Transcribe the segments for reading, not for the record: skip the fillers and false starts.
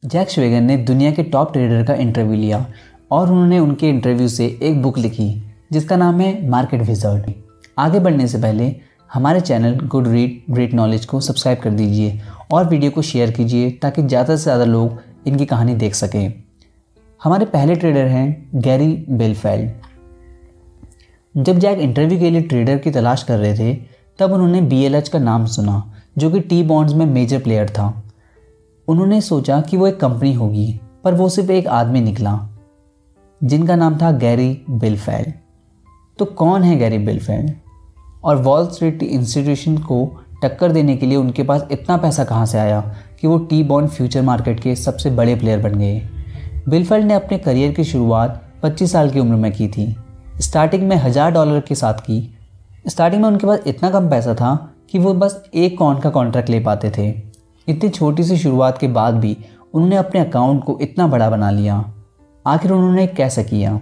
Jack श्वेगर ने दुनिया के टॉप ट्रेडर का इंटरव्यू लिया और उन्होंने उनके इंटरव्यू से एक बुक लिखी जिसका नाम है मार्केट विज़र्ड। आगे बढ़ने से पहले हमारे channel good read great Knowledge को सब्सक्राइब कर दीजिए और वीडियो को शेयर कीजिए ताकि ज़्यादा से ज़्यादा लोग इनकी कहानी देख सकें। हमारे पहले ट्रेडर हैं गैरी बेलफेल्ड। जब जैक इंटरव्यू के लिए ट्रेडर की तलाश कर रहे थे तब उन्होंने BLH का नाम सुना जो कि टी बॉन्ड्स में मेजर प्लेयर था। उन्होंने सोचा कि वो एक कंपनी होगी, पर वो सिर्फ एक आदमी निकला जिनका नाम था गैरी बेलफेल्ड। तो कौन है गैरी बेलफेल्ड और वॉल स्ट्रीट इंस्टीट्यूशन को टक्कर देने के लिए उनके पास इतना पैसा कहाँ से आया कि वो टी बॉन्ड फ्यूचर मार्केट के सबसे बड़े प्लेयर बन गए। बेलफेल्ड ने अपने करियर की शुरुआत 25 साल की उम्र में की थी। स्टार्टिंग में $1000 के साथ की। स्टार्टिंग में उनके पास इतना कम पैसा था कि वो बस एक कॉइन का कॉन्ट्रैक्ट ले पाते थे। इतनी छोटी सी शुरुआत के बाद भी उन्होंने अपने अकाउंट को इतना बड़ा बना लिया। आखिर उन्होंने कैसे किया?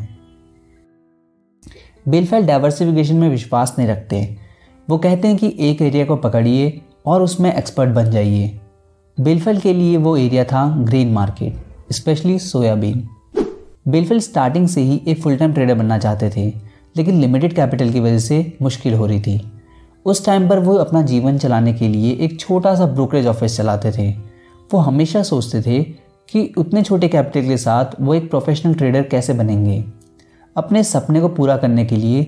बेलफेल्ड डाइवर्सिफिकेशन में विश्वास नहीं रखते। वो कहते हैं कि एक एरिया को पकड़िए और उसमें एक्सपर्ट बन जाइए। बेलफेल्ड के लिए वो एरिया था grain market, specially soybean. Belfeld starting से ही एक फुल टाइम ट्रेडर बनना चाहते थे, लेकिन लिमिटेड कैपिटल की वजह से मुश्किल हो रही थी। उस टाइम पर वो अपना जीवन चलाने के लिए एक छोटा सा ब्रोकरेज ऑफिस चलाते थे। वो हमेशा सोचते थे कि उतने छोटे कैपिटल के साथ वो एक प्रोफेशनल ट्रेडर कैसे बनेंगे। अपने सपने को पूरा करने के लिए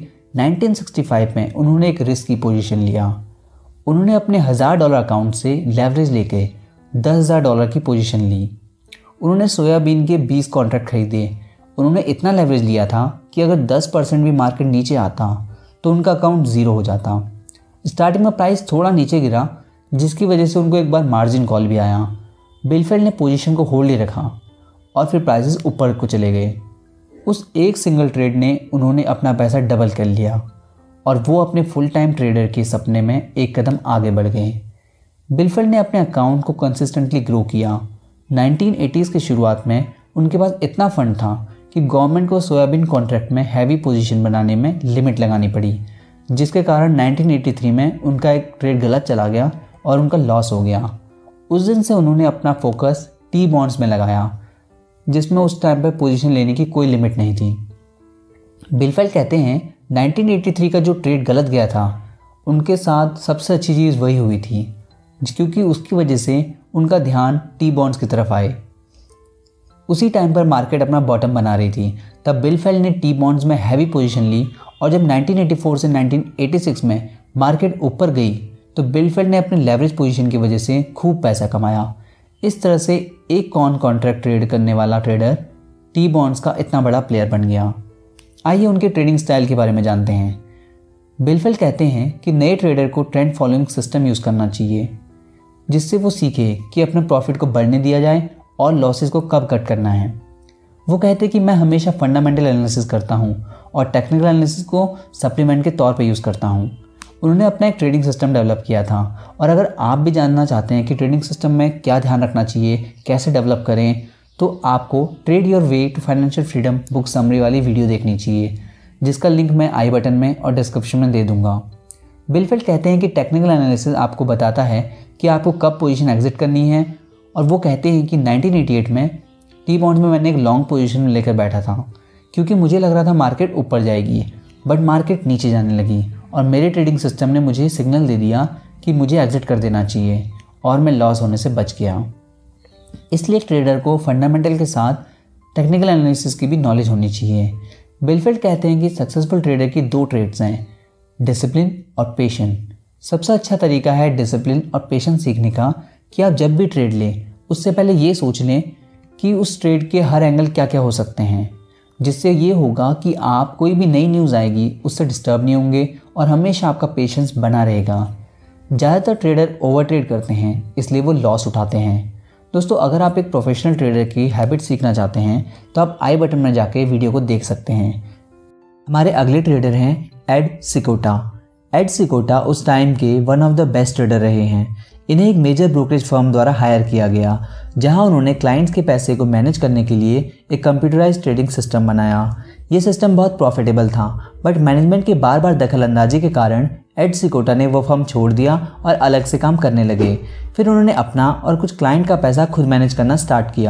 1965 में उन्होंने एक रिस्क की पोजीशन लिया। उन्होंने अपने $1000 अकाउंट से लेवरेज लेके $10,000 की पोजीशन ली। उन्होंने सोयाबीन के 20 कॉन्ट्रैक्ट खरीदे। उन्होंने इतना लेवरेज लिया था कि अगर 10% भी मार्केट नीचे आता तो उनका अकाउंट ज़ीरो हो जाता। स्टार्टिंग में प्राइस थोड़ा नीचे गिरा जिसकी वजह से उनको एक बार मार्जिन कॉल भी आया। बेलफेल्ड ने पोजीशन को होल्ड ही रखा और फिर प्राइसेस ऊपर को चले गए। उस एक सिंगल ट्रेड ने उन्होंने अपना पैसा डबल कर लिया और वो अपने फुल टाइम ट्रेडर के सपने में एक कदम आगे बढ़ गए। बेलफेल्ड ने अपने अकाउंट को कंसिस्टेंटली ग्रो किया। 1980s की शुरुआत में उनके पास इतना फंड था कि गवर्नमेंट को सोयाबीन कॉन्ट्रैक्ट में हैवी पोजीशन बनाने में लिमिट लगानी पड़ी, जिसके कारण 1983 में उनका एक ट्रेड गलत चला गया और उनका लॉस हो गया। उस दिन से उन्होंने अपना फोकस टी बॉन्ड्स में लगाया, जिसमें उस टाइम पर पोजीशन लेने की कोई लिमिट नहीं थी। बेलफेल्ड कहते हैं 1983 का जो ट्रेड गलत गया था उनके साथ सबसे अच्छी चीज़ वही हुई थी, क्योंकि उसकी वजह से उनका ध्यान टी बॉन्ड्स की तरफ आए। उसी टाइम पर मार्केट अपना बॉटम बना रही थी, तब बेलफेल्ड ने टी बॉन्ड्स में हैवी पोजीशन ली और जब 1984 से 1986 में मार्केट ऊपर गई तो बेलफेल्ड ने अपने लेवरेज पोजीशन की वजह से खूब पैसा कमाया। इस तरह से एक कॉन्ट्रैक्ट ट्रेड करने वाला ट्रेडर टी बॉन्ड्स का इतना बड़ा प्लेयर बन गया। आइए उनके ट्रेडिंग स्टाइल के बारे में जानते हैं। बेलफेल्ड कहते हैं कि नए ट्रेडर को ट्रेंड फॉलोइंग सिस्टम यूज़ करना चाहिए, जिससे वो सीखे कि अपने प्रॉफिट को बढ़ने दिया जाए और लॉसेस को कब कट करना है। वो कहते हैं कि मैं हमेशा फंडामेंटल एनालिसिस करता हूँ और टेक्निकल एनालिसिस को सप्लीमेंट के तौर पे यूज़ करता हूँ। उन्होंने अपना एक ट्रेडिंग सिस्टम डेवलप किया था और अगर आप भी जानना चाहते हैं कि ट्रेडिंग सिस्टम में क्या ध्यान रखना चाहिए, कैसे डेवलप करें, तो आपको trade your way to financial freedom book summary वाली वीडियो देखनी चाहिए, जिसका लिंक मैं आई बटन में और डिस्क्रिप्शन में दे दूँगा। बेलफेल्ड कहते हैं कि टेक्निकल एनालिसिस आपको बताता है कि आपको कब पोजीशन एग्जिट करनी है, और वो कहते हैं कि 1988 में टी बॉन्ड्स में मैंने एक लॉन्ग पोजीशन में लेकर बैठा था क्योंकि मुझे लग रहा था मार्केट ऊपर जाएगी, बट मार्केट नीचे जाने लगी और मेरे ट्रेडिंग सिस्टम ने मुझे सिग्नल दे दिया कि मुझे एग्जिट कर देना चाहिए और मैं लॉस होने से बच गया। इसलिए ट्रेडर को फंडामेंटल के साथ टेक्निकल एनालिसिस की भी नॉलेज होनी चाहिए। बेलफेल्ड कहते हैं कि सक्सेसफुल ट्रेडर की 2 ट्रेड्स हैं, डिसिप्लिन और पेशेंस। सबसे अच्छा तरीका है डिसिप्लिन और पेशेंस सीखने का कि आप जब भी ट्रेड लें उससे पहले ये सोच लें कि उस ट्रेड के हर एंगल क्या क्या हो सकते हैं, जिससे ये होगा कि आप कोई भी नई न्यूज़ आएगी उससे डिस्टर्ब नहीं होंगे और हमेशा आपका पेशेंस बना रहेगा। ज़्यादातर ट्रेडर ओवर ट्रेड करते हैं, इसलिए वो लॉस उठाते हैं। दोस्तों, अगर आप एक प्रोफेशनल ट्रेडर की हैबिट सीखना चाहते हैं तो आप आई बटन में जाके वीडियो को देख सकते हैं। हमारे अगले ट्रेडर हैं एड सिकोटा। एड सिकोटा उस टाइम के one of the best trader रहे हैं। इन्हें एक मेजर ब्रोकरेज फर्म द्वारा हायर किया गया, जहां उन्होंने क्लाइंट्स के पैसे को मैनेज करने के लिए एक कंप्यूटराइज्ड ट्रेडिंग सिस्टम बनाया। ये सिस्टम बहुत प्रॉफिटेबल था, बट मैनेजमेंट की बार बार दखल अंदाजी के कारण एड सिकोटा ने वो फर्म छोड़ दिया और अलग से काम करने लगे। फिर उन्होंने अपना और कुछ क्लाइंट का पैसा खुद मैनेज करना स्टार्ट किया।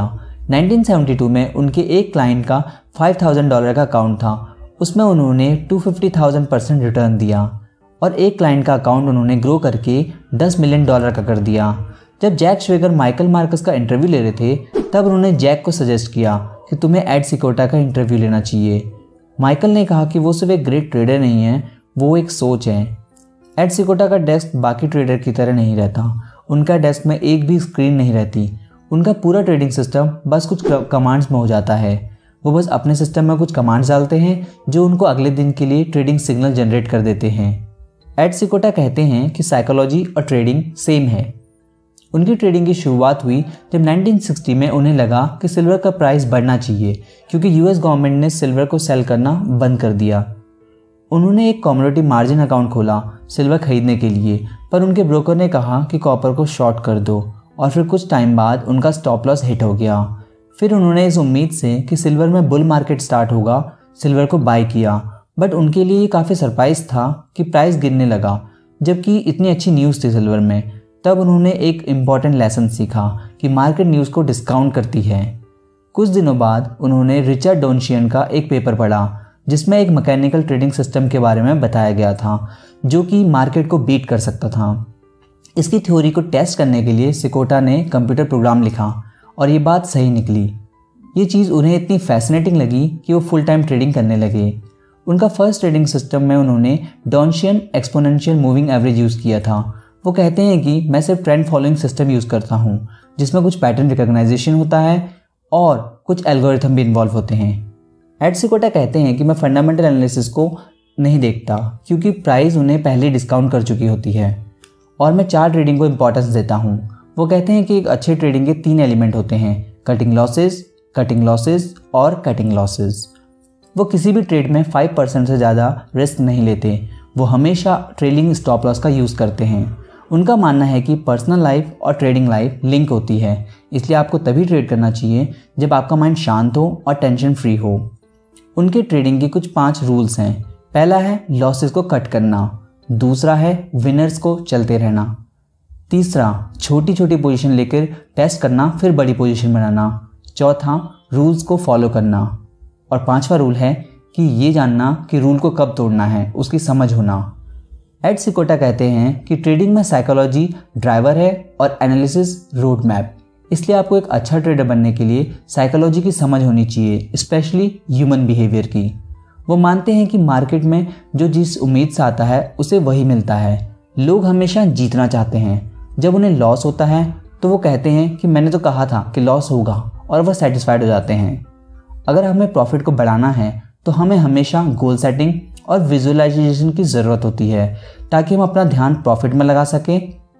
1972 में उनके एक क्लाइंट का $5,000 का अकाउंट था, उसमें उन्होंने 250,000% रिटर्न दिया और एक क्लाइंट का अकाउंट उन्होंने ग्रो करके $10 मिलियन का कर दिया। जब जैक श्वेगर माइकल मार्कस का इंटरव्यू ले रहे थे, तब उन्होंने जैक को सजेस्ट किया कि तुम्हें एड सिकोटा का इंटरव्यू लेना चाहिए। माइकल ने कहा कि वो सिर्फ एक ग्रेट ट्रेडर नहीं है, वो एक सोच है। एड सिकोटा का डेस्क बाकी ट्रेडर की तरह नहीं रहता, उनका डेस्क में एक भी स्क्रीन नहीं रहती। उनका पूरा ट्रेडिंग सिस्टम बस कुछ कमांड्स में हो जाता है। वो बस अपने सिस्टम में कुछ कमांड्स डालते हैं जो उनको अगले दिन के लिए ट्रेडिंग सिग्नल जनरेट कर देते हैं। एड सिकोटा कहते हैं कि साइकोलॉजी और ट्रेडिंग सेम है। उनकी ट्रेडिंग की शुरुआत हुई जब 1960 में उन्हें लगा कि सिल्वर का प्राइस बढ़ना चाहिए, क्योंकि यूएस गवर्नमेंट ने सिल्वर को सेल करना बंद कर दिया। उन्होंने एक कमोडिटी मार्जिन अकाउंट खोला सिल्वर खरीदने के लिए, पर उनके ब्रोकर ने कहा कि कॉपर को शॉर्ट कर दो, और फिर कुछ टाइम बाद उनका स्टॉप लॉस हिट हो गया। फिर उन्होंने इस उम्मीद से कि सिल्वर में बुल मार्केट स्टार्ट होगा सिल्वर को बाय किया, बट उनके लिए ये काफ़ी सरप्राइज था कि प्राइस गिरने लगा, जबकि इतनी अच्छी न्यूज़ थी सिल्वर में। तब उन्होंने एक इम्पॉर्टेंट लेसन सीखा कि मार्केट न्यूज़ को डिस्काउंट करती है। कुछ दिनों बाद उन्होंने रिचर्ड डोनशियन का एक पेपर पढ़ा जिसमें एक मैकेनिकल ट्रेडिंग सिस्टम के बारे में बताया गया था जो कि मार्केट को बीट कर सकता था। इसकी थ्योरी को टेस्ट करने के लिए सिकोटा ने कंप्यूटर प्रोग्राम लिखा और ये बात सही निकली। ये चीज़ उन्हें इतनी फैसिनेटिंग लगी कि वो फुल टाइम ट्रेडिंग करने लगे। उनका फर्स्ट ट्रेडिंग सिस्टम में उन्होंने Donchian exponential moving average use किया था। वो कहते हैं कि मैं सिर्फ ट्रेंड फॉलोइंग सिस्टम यूज़ करता हूँ जिसमें कुछ पैटर्न रिकॉग्नाइजेशन होता है और कुछ एल्गोरिथम भी इन्वॉल्व होते हैं। एड सिकोटा कहते हैं कि मैं फंडामेंटल एनालिसिस को नहीं देखता क्योंकि प्राइस उन्हें पहले डिस्काउंट कर चुकी होती है और मैं चार्ट ट्रेडिंग को इंपॉर्टेंस देता हूँ। वो कहते हैं कि एक अच्छे ट्रेडिंग के 3 एलिमेंट होते हैं, कटिंग लॉसेस और कटिंग लॉसेस। वो किसी भी ट्रेड में 5% से ज़्यादा रिस्क नहीं लेते, वो हमेशा ट्रेलिंग स्टॉप लॉस का यूज़ करते हैं। उनका मानना है कि पर्सनल लाइफ और ट्रेडिंग लाइफ लिंक होती है, इसलिए आपको तभी ट्रेड करना चाहिए जब आपका माइंड शांत हो और टेंशन फ्री हो। उनके ट्रेडिंग के कुछ 5 रूल्स हैं। पहला है लॉसेस को कट करना, दूसरा है विनर्स को चलते रहना, तीसरा छोटी छोटी पोजीशन लेकर टेस्ट करना फिर बड़ी पोजीशन बनाना, चौथा रूल्स को फॉलो करना और 5वां रूल है कि ये जानना कि रूल को कब तोड़ना है, उसकी समझ होना। एड सिकोटा कहते हैं कि ट्रेडिंग में साइकोलॉजी ड्राइवर है और एनालिसिस रोड मैप, इसलिए आपको एक अच्छा ट्रेडर बनने के लिए साइकोलॉजी की समझ होनी चाहिए, स्पेशली ह्यूमन बिहेवियर की। वो मानते हैं कि मार्केट में जो जिस उम्मीद से आता है उसे वही मिलता है। लोग हमेशा जीतना चाहते हैं, जब उन्हें लॉस होता है तो वो कहते हैं कि मैंने तो कहा था कि लॉस होगा, और वह सेटिस्फाइड हो जाते हैं। अगर हमें प्रॉफिट को बढ़ाना है तो हमें हमेशा गोल सेटिंग और विजुअलाइजेशन की ज़रूरत होती है ताकि हम अपना ध्यान प्रॉफिट में लगा सकें।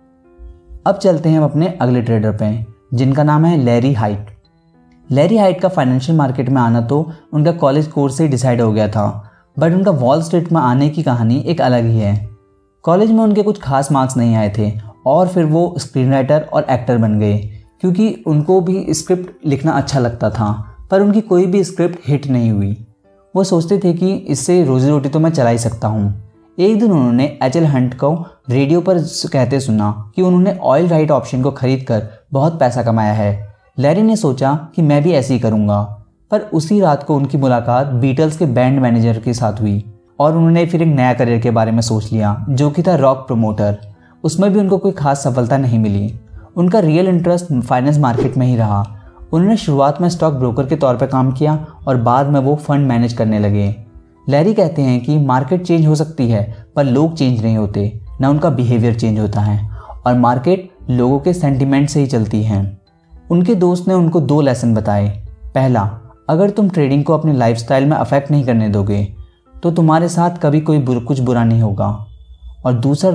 अब चलते हैं हम अपने अगले ट्रेडर पे जिनका नाम है लैरी हाइट। लैरी हाइट का फाइनेंशियल मार्केट में आना तो उनका कॉलेज कोर्स से डिसाइड हो गया था, बट उनका वॉल स्ट्रीट में आने की कहानी एक अलग ही है। कॉलेज में उनके कुछ खास मार्क्स नहीं आए थे और फिर वो स्क्रीन राइटर और एक्टर बन गए क्योंकि उनको भी स्क्रिप्ट लिखना अच्छा लगता था, पर उनकी कोई भी स्क्रिप्ट हिट नहीं हुई। वो सोचते थे कि इससे रोजी रोटी तो मैं चला ही सकता हूँ। एक दिन उन्होंने एच.एल. हंट को रेडियो पर कहते सुना कि उन्होंने ऑयल राइट ऑप्शन को खरीद कर बहुत पैसा कमाया है। लैरी ने सोचा कि मैं भी ऐसे ही करूँगा, पर उसी रात को उनकी मुलाकात बीटल्स के बैंड मैनेजर के साथ हुई और उन्होंने फिर एक नया करियर के बारे में सोच लिया जो कि था रॉक प्रमोटर। उसमें भी उनको कोई खास सफलता नहीं मिली। उनका रियल इंटरेस्ट फाइनेंस मार्केट में ही रहा। उन्होंने शुरुआत में स्टॉक ब्रोकर के तौर पर काम किया और बाद में वो फंड मैनेज करने लगे। लैरी कहते हैं कि मार्केट चेंज हो सकती है पर लोग चेंज नहीं होते, ना उनका बिहेवियर चेंज होता है, और मार्केट लोगों के सेंटिमेंट से ही चलती है। उनके दोस्त ने उनको 2 लेसन बताए। पहला, अगर तुम ट्रेडिंग को अपनी लाइफस्टाइल में अफेक्ट नहीं करने दोगे तो तुम्हारे साथ कभी कुछ बुरा नहीं होगा। और दूसरा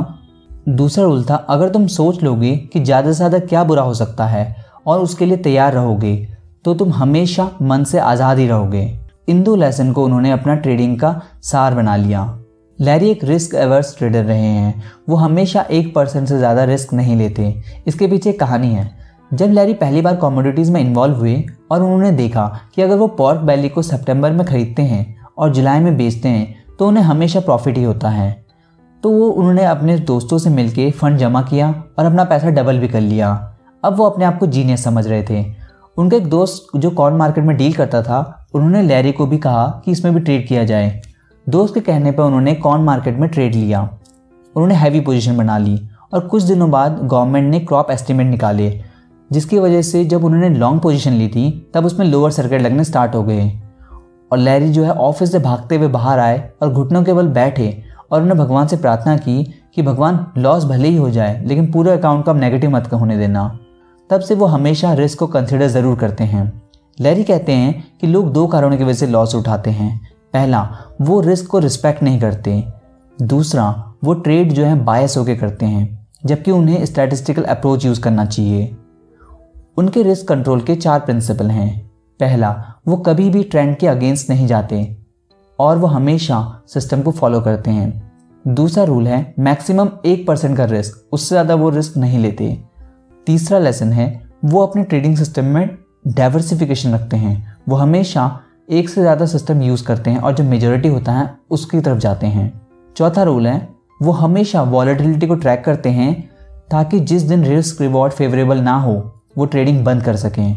रूल था अगर तुम सोच लोगे कि ज़्यादा से ज़्यादा क्या बुरा हो सकता है और उसके लिए तैयार रहोगे तो तुम हमेशा मन से आज़ाद ही रहोगे। इन 2 लेसन को उन्होंने अपना ट्रेडिंग का सार बना लिया। लैरी एक रिस्क एवर्स ट्रेडर रहे हैं। वो हमेशा 1% से ज़्यादा रिस्क नहीं लेते। इसके पीछे कहानी है। जब लैरी पहली बार कमोडिटीज़ में इन्वॉल्व हुए और उन्होंने देखा कि अगर वो पॉर्क बैली को सितंबर में खरीदते हैं और जुलाई में बेचते हैं तो उन्हें हमेशा प्रॉफिट ही होता है, तो उन्होंने अपने दोस्तों से मिलके फंड जमा किया और अपना पैसा डबल भी कर लिया। अब वो अपने आप को जीनियस समझ रहे थे। उनका एक दोस्त जो कॉर्न मार्केट में डील करता था, उन्होंने लैरी को भी कहा कि इसमें भी ट्रेड किया जाए। दोस्त के कहने पर उन्होंने कॉर्न मार्केट में ट्रेड लिया। उन्होंने हैवी पोजीशन बना ली और कुछ दिनों बाद गवर्नमेंट ने क्रॉप एस्टिमेट निकाले, जिसकी वजह से जब उन्होंने लॉन्ग पोजीशन ली थी तब उसमें लोअर सर्किट लगने स्टार्ट हो गए और लैरी जो है ऑफिस से भागते हुए बाहर आए और घुटनों के बल बैठे और उन्होंने भगवान से प्रार्थना की कि भगवान लॉस भले ही हो जाए लेकिन पूरे अकाउंट को आप नेगेटिव मत होने देना। तब से वो हमेशा रिस्क को कंसिडर ज़रूर करते हैं। लैरी कहते हैं कि लोग 2 कारणों की वजह से लॉस उठाते हैं। पहला, वो रिस्क को रिस्पेक्ट नहीं करते। दूसरा, वो ट्रेड जो है बायस होकर करते हैं, जबकि उन्हें स्टैटिस्टिकल अप्रोच यूज़ करना चाहिए। उनके रिस्क कंट्रोल के 4 प्रिंसिपल हैं। पहला, वो कभी भी ट्रेंड के अगेंस्ट नहीं जाते और वो हमेशा सिस्टम को फॉलो करते हैं। दूसरा रूल है मैक्सिमम 1% का रिस्क, उससे ज़्यादा वो रिस्क नहीं लेते। तीसरा लेसन है वो अपने ट्रेडिंग सिस्टम में डाइवर्सिफिकेशन रखते हैं। वो हमेशा एक से ज़्यादा सिस्टम यूज़ करते हैं और जो मेजॉरिटी होता है उसकी तरफ जाते हैं। चौथा रूल है वो हमेशा वॉलेटिलिटी को ट्रैक करते हैं ताकि जिस दिन रिस्क रिवॉर्ड फेवरेबल ना हो वो ट्रेडिंग बंद कर सकें।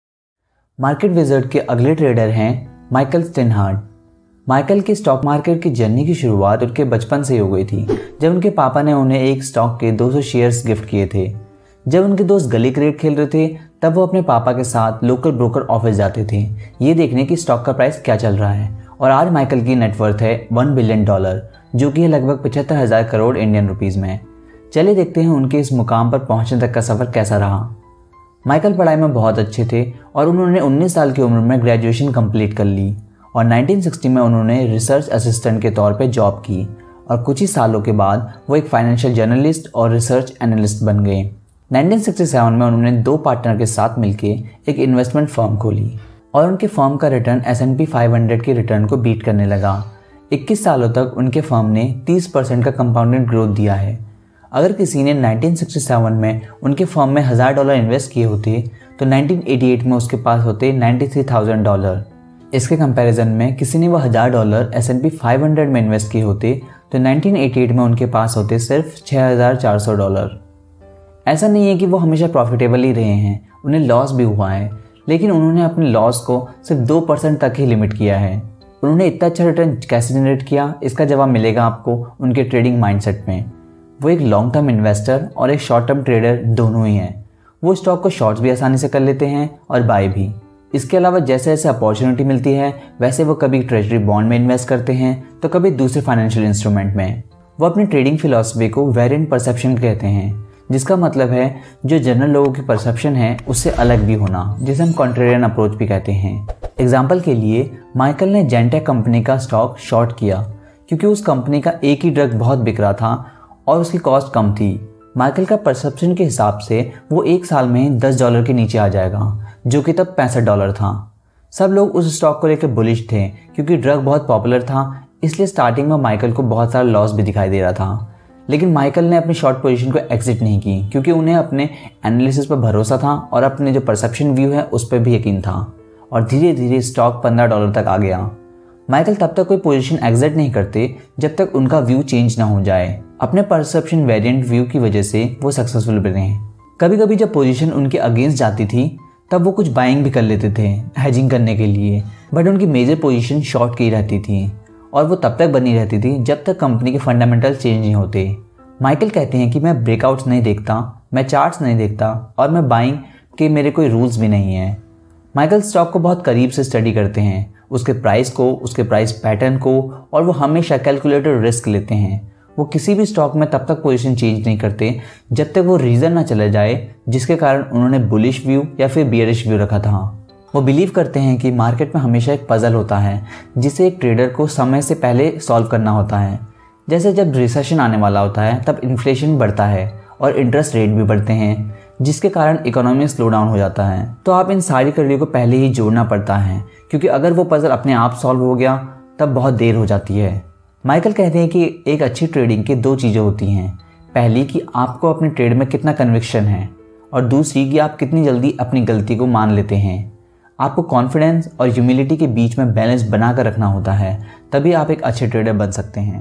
मार्केट विज़र्ड के अगले ट्रेडर हैं माइकल स्टिनहार्ड। माइकल की स्टॉक मार्केट की जर्नी की शुरुआत उनके बचपन से हो गई थी, जब उनके पापा ने उन्हें एक स्टॉक के 200 शेयर्स गिफ्ट किए थे। जब उनके दोस्त गली क्रिकेट खेल रहे थे तब वो अपने पापा के साथ लोकल ब्रोकर ऑफिस जाते थे, ये देखने कि स्टॉक का प्राइस क्या चल रहा है। और आज माइकल की नेटवर्थ है $1 बिलियन, जो कि है लगभग 75,000 करोड़ इंडियन रुपीज़ में। चलिए देखते हैं उनके इस मुकाम पर पहुंचने तक का सफ़र कैसा रहा। माइकल पढ़ाई में बहुत अच्छे थे और उन्होंने 19 साल की उम्र में ग्रेजुएशन कंप्लीट कर ली और 1960 में उन्होंने रिसर्च असिस्टेंट के तौर पे जॉब की और कुछ ही सालों के बाद वो एक फाइनेंशियल जर्नलिस्ट और रिसर्च एनालिस्ट बन गए। 1967 में उन्होंने 2 पार्टनर के साथ मिलकर एक इन्वेस्टमेंट फर्म खोली और उनके फर्म का रिटर्न S&P 500 के रिटर्न को बीट करने लगा। 21 सालों तक उनके फर्म ने 30% का कंपाउंडेड ग्रोथ दिया है। अगर किसी ने 1967 में उनके फर्म में $1000 इन्वेस्ट किए होते तो 1988 में उसके पास होते $93,000। इसके कंपैरिजन में किसी ने वो $1000 S&P 500 में इन्वेस्ट किए होते तो 1988 में उनके पास होते सिर्फ $6,400। ऐसा नहीं है कि वो हमेशा प्रॉफिटेबल ही रहे हैं, उन्हें लॉस भी हुआ है, लेकिन उन्होंने अपने लॉस को सिर्फ 2% तक ही लिमिट किया है। उन्होंने इतना अच्छा रिटर्न कैसे जनरेट किया, इसका जवाब मिलेगा आपको उनके ट्रेडिंग माइंडसेट में। वो एक लॉन्ग टर्म इन्वेस्टर और एक शॉर्ट टर्म ट्रेडर दोनों ही हैं। वो स्टॉक को शॉर्ट्स भी आसानी से कर लेते हैं और बाय भी। इसके अलावा जैसे जैसे अपॉर्चुनिटी मिलती है वैसे वो कभी ट्रेजरी बॉन्ड में इन्वेस्ट करते हैं तो कभी दूसरे फाइनेंशियल इंस्ट्रूमेंट में। वो अपनी ट्रेडिंग फिलॉसफी को वेरिएंट परसेप्शन कहते हैं, जिसका मतलब है जो जनरल लोगों की परसेप्शन है उससे अलग भी होना, जिसे हम कॉन्ट्रेरियन अप्रोच भी कहते हैं। एग्जाम्पल के लिए माइकल ने जेंटेक कंपनी का स्टॉक शॉर्ट किया क्योंकि उस कंपनी का एक ही ड्रग बहुत बिक रहा था और उसकी कॉस्ट कम थी। माइकल का परसेप्शन के हिसाब से वो 1 साल में $10 के नीचे आ जाएगा, जो कि तब $65 था। सब लोग उस स्टॉक को लेकर बुलिश थे क्योंकि ड्रग बहुत पॉपुलर था, इसलिए स्टार्टिंग में माइकल को बहुत सारा लॉस भी दिखाई दे रहा था। लेकिन माइकल ने अपनी शॉर्ट पोजीशन को एग्जिट नहीं की क्योंकि उन्हें अपने एनालिसिस पर भरोसा था और अपने जो परसेप्शन व्यू है उस पर भी यकीन था और धीरे धीरे स्टॉक $15 तक आ गया। माइकल तब तक कोई पोजीशन एग्जिट नहीं करते जब तक उनका व्यू चेंज ना हो जाए। अपने परसेप्शन वेरिएंट व्यू की वजह से वो सक्सेसफुल बने। कभी कभी जब पोजीशन उनके अगेंस्ट जाती थी तब वो कुछ बाइंग भी कर लेते थे हेजिंग करने के लिए, बट उनकी मेजर पोजीशन शॉर्ट की रहती थी और वो तब तक बनी रहती थी जब तक कंपनी के फंडामेंटल चेंज नहीं होते। माइकल कहते हैं कि मैं ब्रेकआउट्स नहीं देखता, मैं चार्ट्स नहीं देखता और मैं बाइंग के मेरे कोई रूल्स भी नहीं है। माइकल स्टॉक को बहुत करीब से स्टडी करते हैं, उसके प्राइस को, उसके प्राइस पैटर्न को, और वो हमेशा कैलकुलेटेड रिस्क लेते हैं। वो किसी भी स्टॉक में तब तक पोजीशन चेंज नहीं करते जब तक वो रीज़न ना चला जाए जिसके कारण उन्होंने बुलिश व्यू या फिर बियरिश व्यू रखा था। वो बिलीव करते हैं कि मार्केट में हमेशा एक पजल होता है जिसे एक ट्रेडर को समय से पहले सॉल्व करना होता है। जैसे जब रिसेशन आने वाला होता है तब इन्फ्लेशन बढ़ता है और इंटरेस्ट रेट भी बढ़ते हैं, जिसके कारण इकोनॉमी स्लो डाउन हो जाता है। तो आप इन सारी कड़ियों को पहले ही जोड़ना पड़ता है क्योंकि अगर वो पजल अपने आप सॉल्व हो गया तब बहुत देर हो जाती है। माइकल कहते हैं कि एक अच्छी ट्रेडिंग की 2 चीज़ें होती हैं। पहली कि आपको अपने ट्रेड में कितना कन्विक्शन है और दूसरी कि आप कितनी जल्दी अपनी गलती को मान लेते हैं। आपको कॉन्फिडेंस और ह्यूमिलिटी के बीच में बैलेंस बना कर रखना होता है, तभी आप एक अच्छे ट्रेडर बन सकते हैं।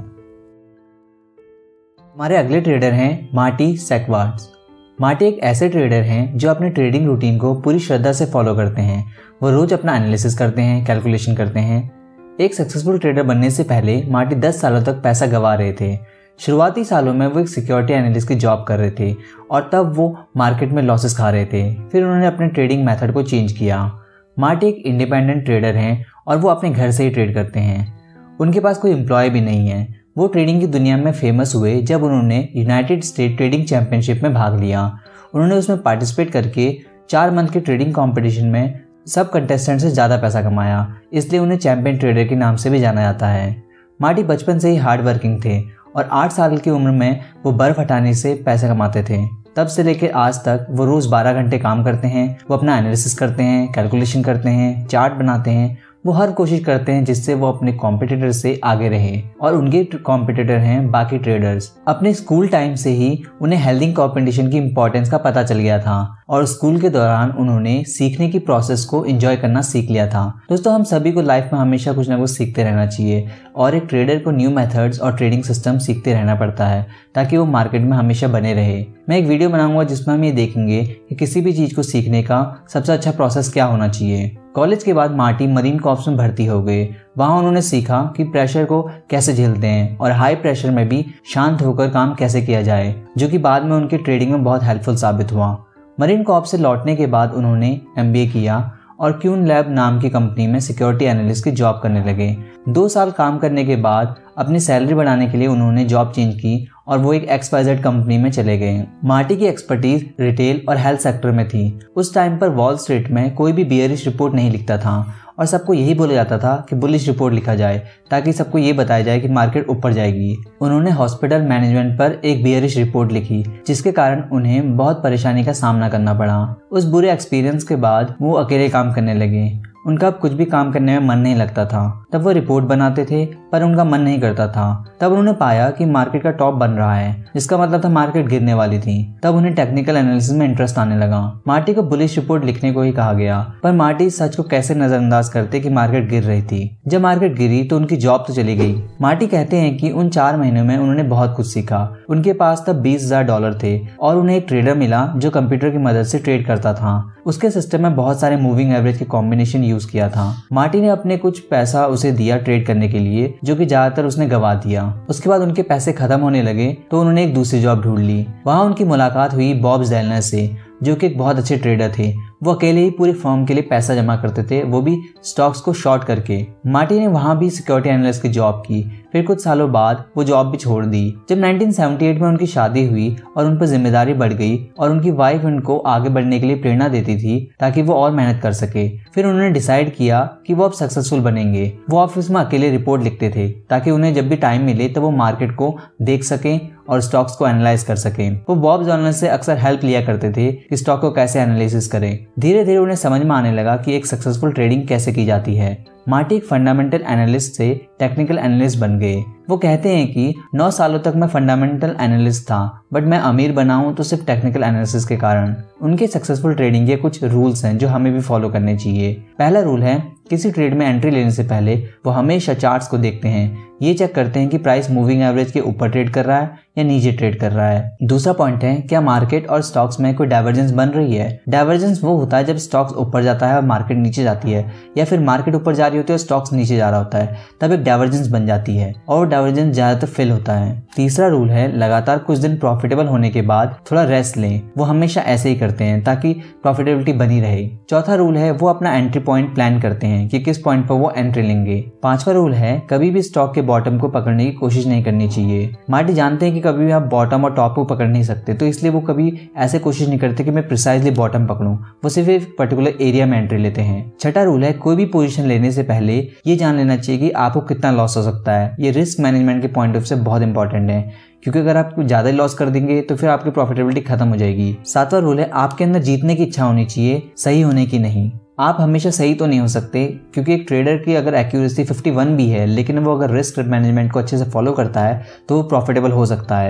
हमारे अगले ट्रेडर हैं मार्टी सेकवार्ट्स। मार्टी एक ऐसे ट्रेडर हैं जो अपने ट्रेडिंग रूटीन को पूरी श्रद्धा से फॉलो करते हैं। वो रोज अपना एनालिसिस करते हैं, कैलकुलेशन करते हैं। एक सक्सेसफुल ट्रेडर बनने से पहले मार्टी 10 सालों तक पैसा गंवा रहे थे। शुरुआती सालों में वो एक सिक्योरिटी एनालिस्ट की जॉब कर रहे थे और तब वो मार्केट में लॉसेस खा रहे थे। फिर उन्होंने अपने ट्रेडिंग मेथड को चेंज किया। मार्टी एक इंडिपेंडेंट ट्रेडर हैं और वो अपने घर से ही ट्रेड करते हैं। उनके पास कोई एम्प्लॉय भी नहीं है। वो ट्रेडिंग की दुनिया में फेमस हुए जब उन्होंने यूनाइटेड स्टेट ट्रेडिंग चैंपियनशिप में भाग लिया। उन्होंने उसमें पार्टिसिपेट करके 4 मंथ के ट्रेडिंग कंपटीशन में सब कंटेस्टेंट से ज़्यादा पैसा कमाया, इसलिए उन्हें चैंपियन ट्रेडर के नाम से भी जाना जाता है। मार्टी बचपन से ही हार्ड वर्किंग थे और 8 साल की उम्र में वो बर्फ़ हटाने से पैसे कमाते थे। तब से लेकर आज तक वो रोज़ 12 घंटे काम करते हैं। वो अपना एनालिसिस करते हैं, कैलकुलेशन करते हैं, चार्ट बनाते हैं। वो हर कोशिश करते हैं जिससे वो अपने कॉम्पिटिटर से आगे रहे और उनके कॉम्पिटिटर हैं बाकी ट्रेडर्स। अपने स्कूल टाइम से ही उन्हें हेल्थिंग कॉम्पिटिशन की इंपॉर्टेंस का पता चल गया था और स्कूल के दौरान उन्होंने सीखने की प्रोसेस को एंजॉय करना सीख लिया था। दोस्तों, हम सभी को लाइफ में हमेशा कुछ ना कुछ सीखते रहना चाहिए और एक ट्रेडर को न्यू मेथड्स और ट्रेडिंग सिस्टम सीखते रहना पड़ता है ताकि वो मार्केट में हमेशा बने रहे। मैं एक वीडियो बनाऊंगा जिसमें हम ये देखेंगे कि किसी भी चीज़ को सीखने का सबसे अच्छा प्रोसेस क्या होना चाहिए। कॉलेज के बाद मार्टी मरीन कॉर्प्स में भर्ती हो गए। वहाँ उन्होंने सीखा कि प्रेशर को कैसे झेलते हैं और हाई प्रेशर में भी शांत होकर काम कैसे किया जाए, जो कि बाद में उनके ट्रेडिंग में बहुत हेल्पफुल साबित हुआ। मरीन कॉर्प्स से लौटने के बाद उन्होंने MBA किया और क्यून लैब नाम की कंपनी में सिक्योरिटी एनालिस्ट की जॉब करने लगे। 2 साल काम करने के बाद अपनी सैलरी बढ़ाने के लिए उन्होंने जॉब चेंज की और वो एक XYZ कंपनी में चले गए। मार्टी की एक्सपर्टीज रिटेल और हेल्थ सेक्टर में थी। उस टाइम पर वॉल स्ट्रीट में कोई भी बियरिश रिपोर्ट नहीं लिखता था और सबको यही बोला जाता था कि बुलिश रिपोर्ट लिखा जाए ताकि सबको ये बताया जाए कि मार्केट ऊपर जाएगी। उन्होंने हॉस्पिटल मैनेजमेंट पर एक बियरिश रिपोर्ट लिखी जिसके कारण उन्हें बहुत परेशानी का सामना करना पड़ा। उस बुरे एक्सपीरियंस के बाद वो अकेले काम करने लगे। उनका अब कुछ भी काम करने में मन नहीं लगता था। तब वो रिपोर्ट बनाते थे पर उनका मन नहीं करता था। तब उन्होंने पाया कि मार्केट का टॉप बन रहा है, जिसका मतलब था मार्केट गिरने वाली थी। तब उन्हें टेक्निकल एनालिसिस में इंटरेस्ट आने लगा। मार्टी को बुलिश रिपोर्ट लिखने को ही कहा गया, पर मार्टी सच को कैसे नजरअंदाज करते कि मार्केट गिर रही थी। जब मार्केट गिरी तो उनकी जॉब तो चली गई। मार्टी कहते हैं कि उन 4 महीनों में उन्होंने बहुत कुछ सीखा। उनके पास तब $20,000 थे और उन्हें एक ट्रेडर मिला जो कंप्यूटर की मदद से ट्रेड करता था। उसके सिस्टम में बहुत सारे मूविंग एवरेज के कॉम्बिनेशन यूज किया था। मार्टी ने अपने कुछ पैसा उसे दिया ट्रेड करने के लिए, जो कि ज्यादातर उसने गवा दिया। उसके बाद उनके पैसे खत्म होने लगे तो उन्होंने एक दूसरी जॉब ढूंढ ली। वहां उनकी मुलाकात हुई बॉब ज़ेलनर से, जो कि एक बहुत अच्छे ट्रेडर थे। वो अकेले ही पूरी फर्म के लिए पैसा जमा करते थे, वो भी स्टॉक्स को शॉर्ट करके। मार्टी ने वहां भी सिक्योरिटी एनालिस्ट की जॉब की। फिर कुछ सालों बाद वो जॉब भी छोड़ दी। जब 1978 में उनकी शादी हुई और उन पर जिम्मेदारी बढ़ गई और उनकी वाइफ उनको आगे बढ़ने के लिए प्रेरणा देती थी ताकि वो और मेहनत कर सके, फिर उन्होंने डिसाइड किया कि वो अब सक्सेसफुल बनेंगे। वो ऑफिस में अकेले रिपोर्ट लिखते थे ताकि उन्हें जब भी टाइम मिले तो वो मार्केट को देख सकें और स्टॉक्स को एनालाइज कर सकें। वो बॉब ज़ेलनर से अक्सर हेल्प लिया करते थे कि स्टॉक को कैसे एनालिसिस करें। धीरे धीरे उन्हें समझ में आने लगा कि एक सक्सेसफुल ट्रेडिंग कैसे की जाती है। मार्टी एक फंडामेंटल एनालिस्ट से टेक्निकल एनालिस्ट बन गए। वो कहते हैं कि 9 सालों तक मैं फंडामेंटल एनालिस्ट था, बट मैं अमीर बना हूं तो सिर्फ टेक्निकल एनालिसिस के कारण। उनके सक्सेसफुल ट्रेडिंग के कुछ रूल्स हैं जो हमें भी फॉलो करने चाहिए। पहला रूल है, किसी ट्रेड में एंट्री लेने से पहले वो हमेशा चार्ट्स को देखते हैं। ये चेक करते हैं कि प्राइस मूविंग एवरेज के ऊपर ट्रेड कर रहा है या नीचे ट्रेड कर रहा है। दूसरा पॉइंट है, क्या मार्केट और स्टॉक्स में कोई डाइवर्जेंस बन रही है। डाइवर्जेंस वो होता है जब स्टॉक्स ऊपर जाता है और मार्केट नीचे जाती है, या फिर मार्केट ऊपर जा रही होती है और स्टॉक्स नीचे जा रहा होता है, तब एक डाइवर्जेंस बन जाती है और डाइवर्जेंस ज्यादातर फिल होता है। तीसरा रूल है, लगातार कुछ दिन प्रॉफिटेबल होने के बाद थोड़ा रेस्ट लें। वो हमेशा ऐसे ही करते हैं ताकि प्रॉफिटेबिलिटी बनी रहे। चौथा रूल है, वो अपना एंट्री पॉइंट प्लान करते हैं कि किस पॉइंट पर वो एंट्री लेंगे। पांचवा रूल है, कभी भी स्टॉक के बॉटम को पकड़ने की कोशिश नहीं करनी चाहिए। मार्टी जानते हैं कि कभी भी आप बॉटम और टॉप को पकड़ नहीं सकते, तो इसलिए वो कभी ऐसे कोशिश नहीं करते कि मैं प्रिसाइजली बॉटम पकड़ूं। वो सिर्फ एक पर्टिकुलर एरिया में एंट्री लेते हैं। छठा रूल है, कोई भी पोजीशन लेने से पहले ये जान लेना चाहिए कि आपको कितना लॉस हो सकता है। ये रिस्क मैनेजमेंट के पॉइंट ऑफ से बहुत इंपॉर्टेंट है, क्योंकि अगर आप ज्यादा लॉस कर देंगे तो फिर आपकी प्रॉफिटेबिलिटी खत्म हो जाएगी। सातवां रूल है, आपके अंदर जीतने की इच्छा होनी चाहिए, सही होने की नहीं। आप हमेशा सही तो नहीं हो सकते, क्योंकि एक ट्रेडर की अगर एक्यूरेसी 51 भी है, लेकिन वो अगर रिस्क मैनेजमेंट को अच्छे से फॉलो करता है तो वो प्रॉफिटेबल हो सकता है।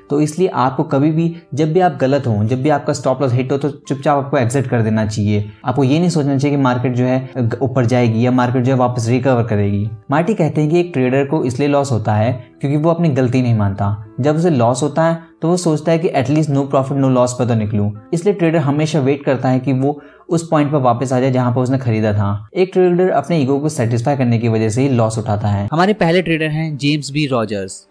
तो इसलिए आपको कभी भी जब भी आप गलत हो, जब भी आपका स्टॉप लॉस हिट हो, तो चुपचाप आपको एग्जिट कर देना चाहिए। आपको ये नहीं सोचना चाहिए कि मार्केट जो है ऊपर जाएगी या मार्केट जो है वापस रिकवर करेगी। मार्टी कहते हैं कि एक ट्रेडर को इसलिए लॉस होता है क्योंकि वो अपनी गलती नहीं मानता। जब उसे लॉस होता है तो वो सोचता है कि at least no profit no loss पर तो निकलूं। इसलिए ट्रेडर हमेशा वेट करता है कि वो उस पॉइंट पर वापस आ जाए जहां पर उसने खरीदा था। एक ट्रेडर अपने ईगो को सेटिस्फाई करने की वजह से ही लॉस उठाता है। हमारे पहले ट्रेडर हैं James B Rogers.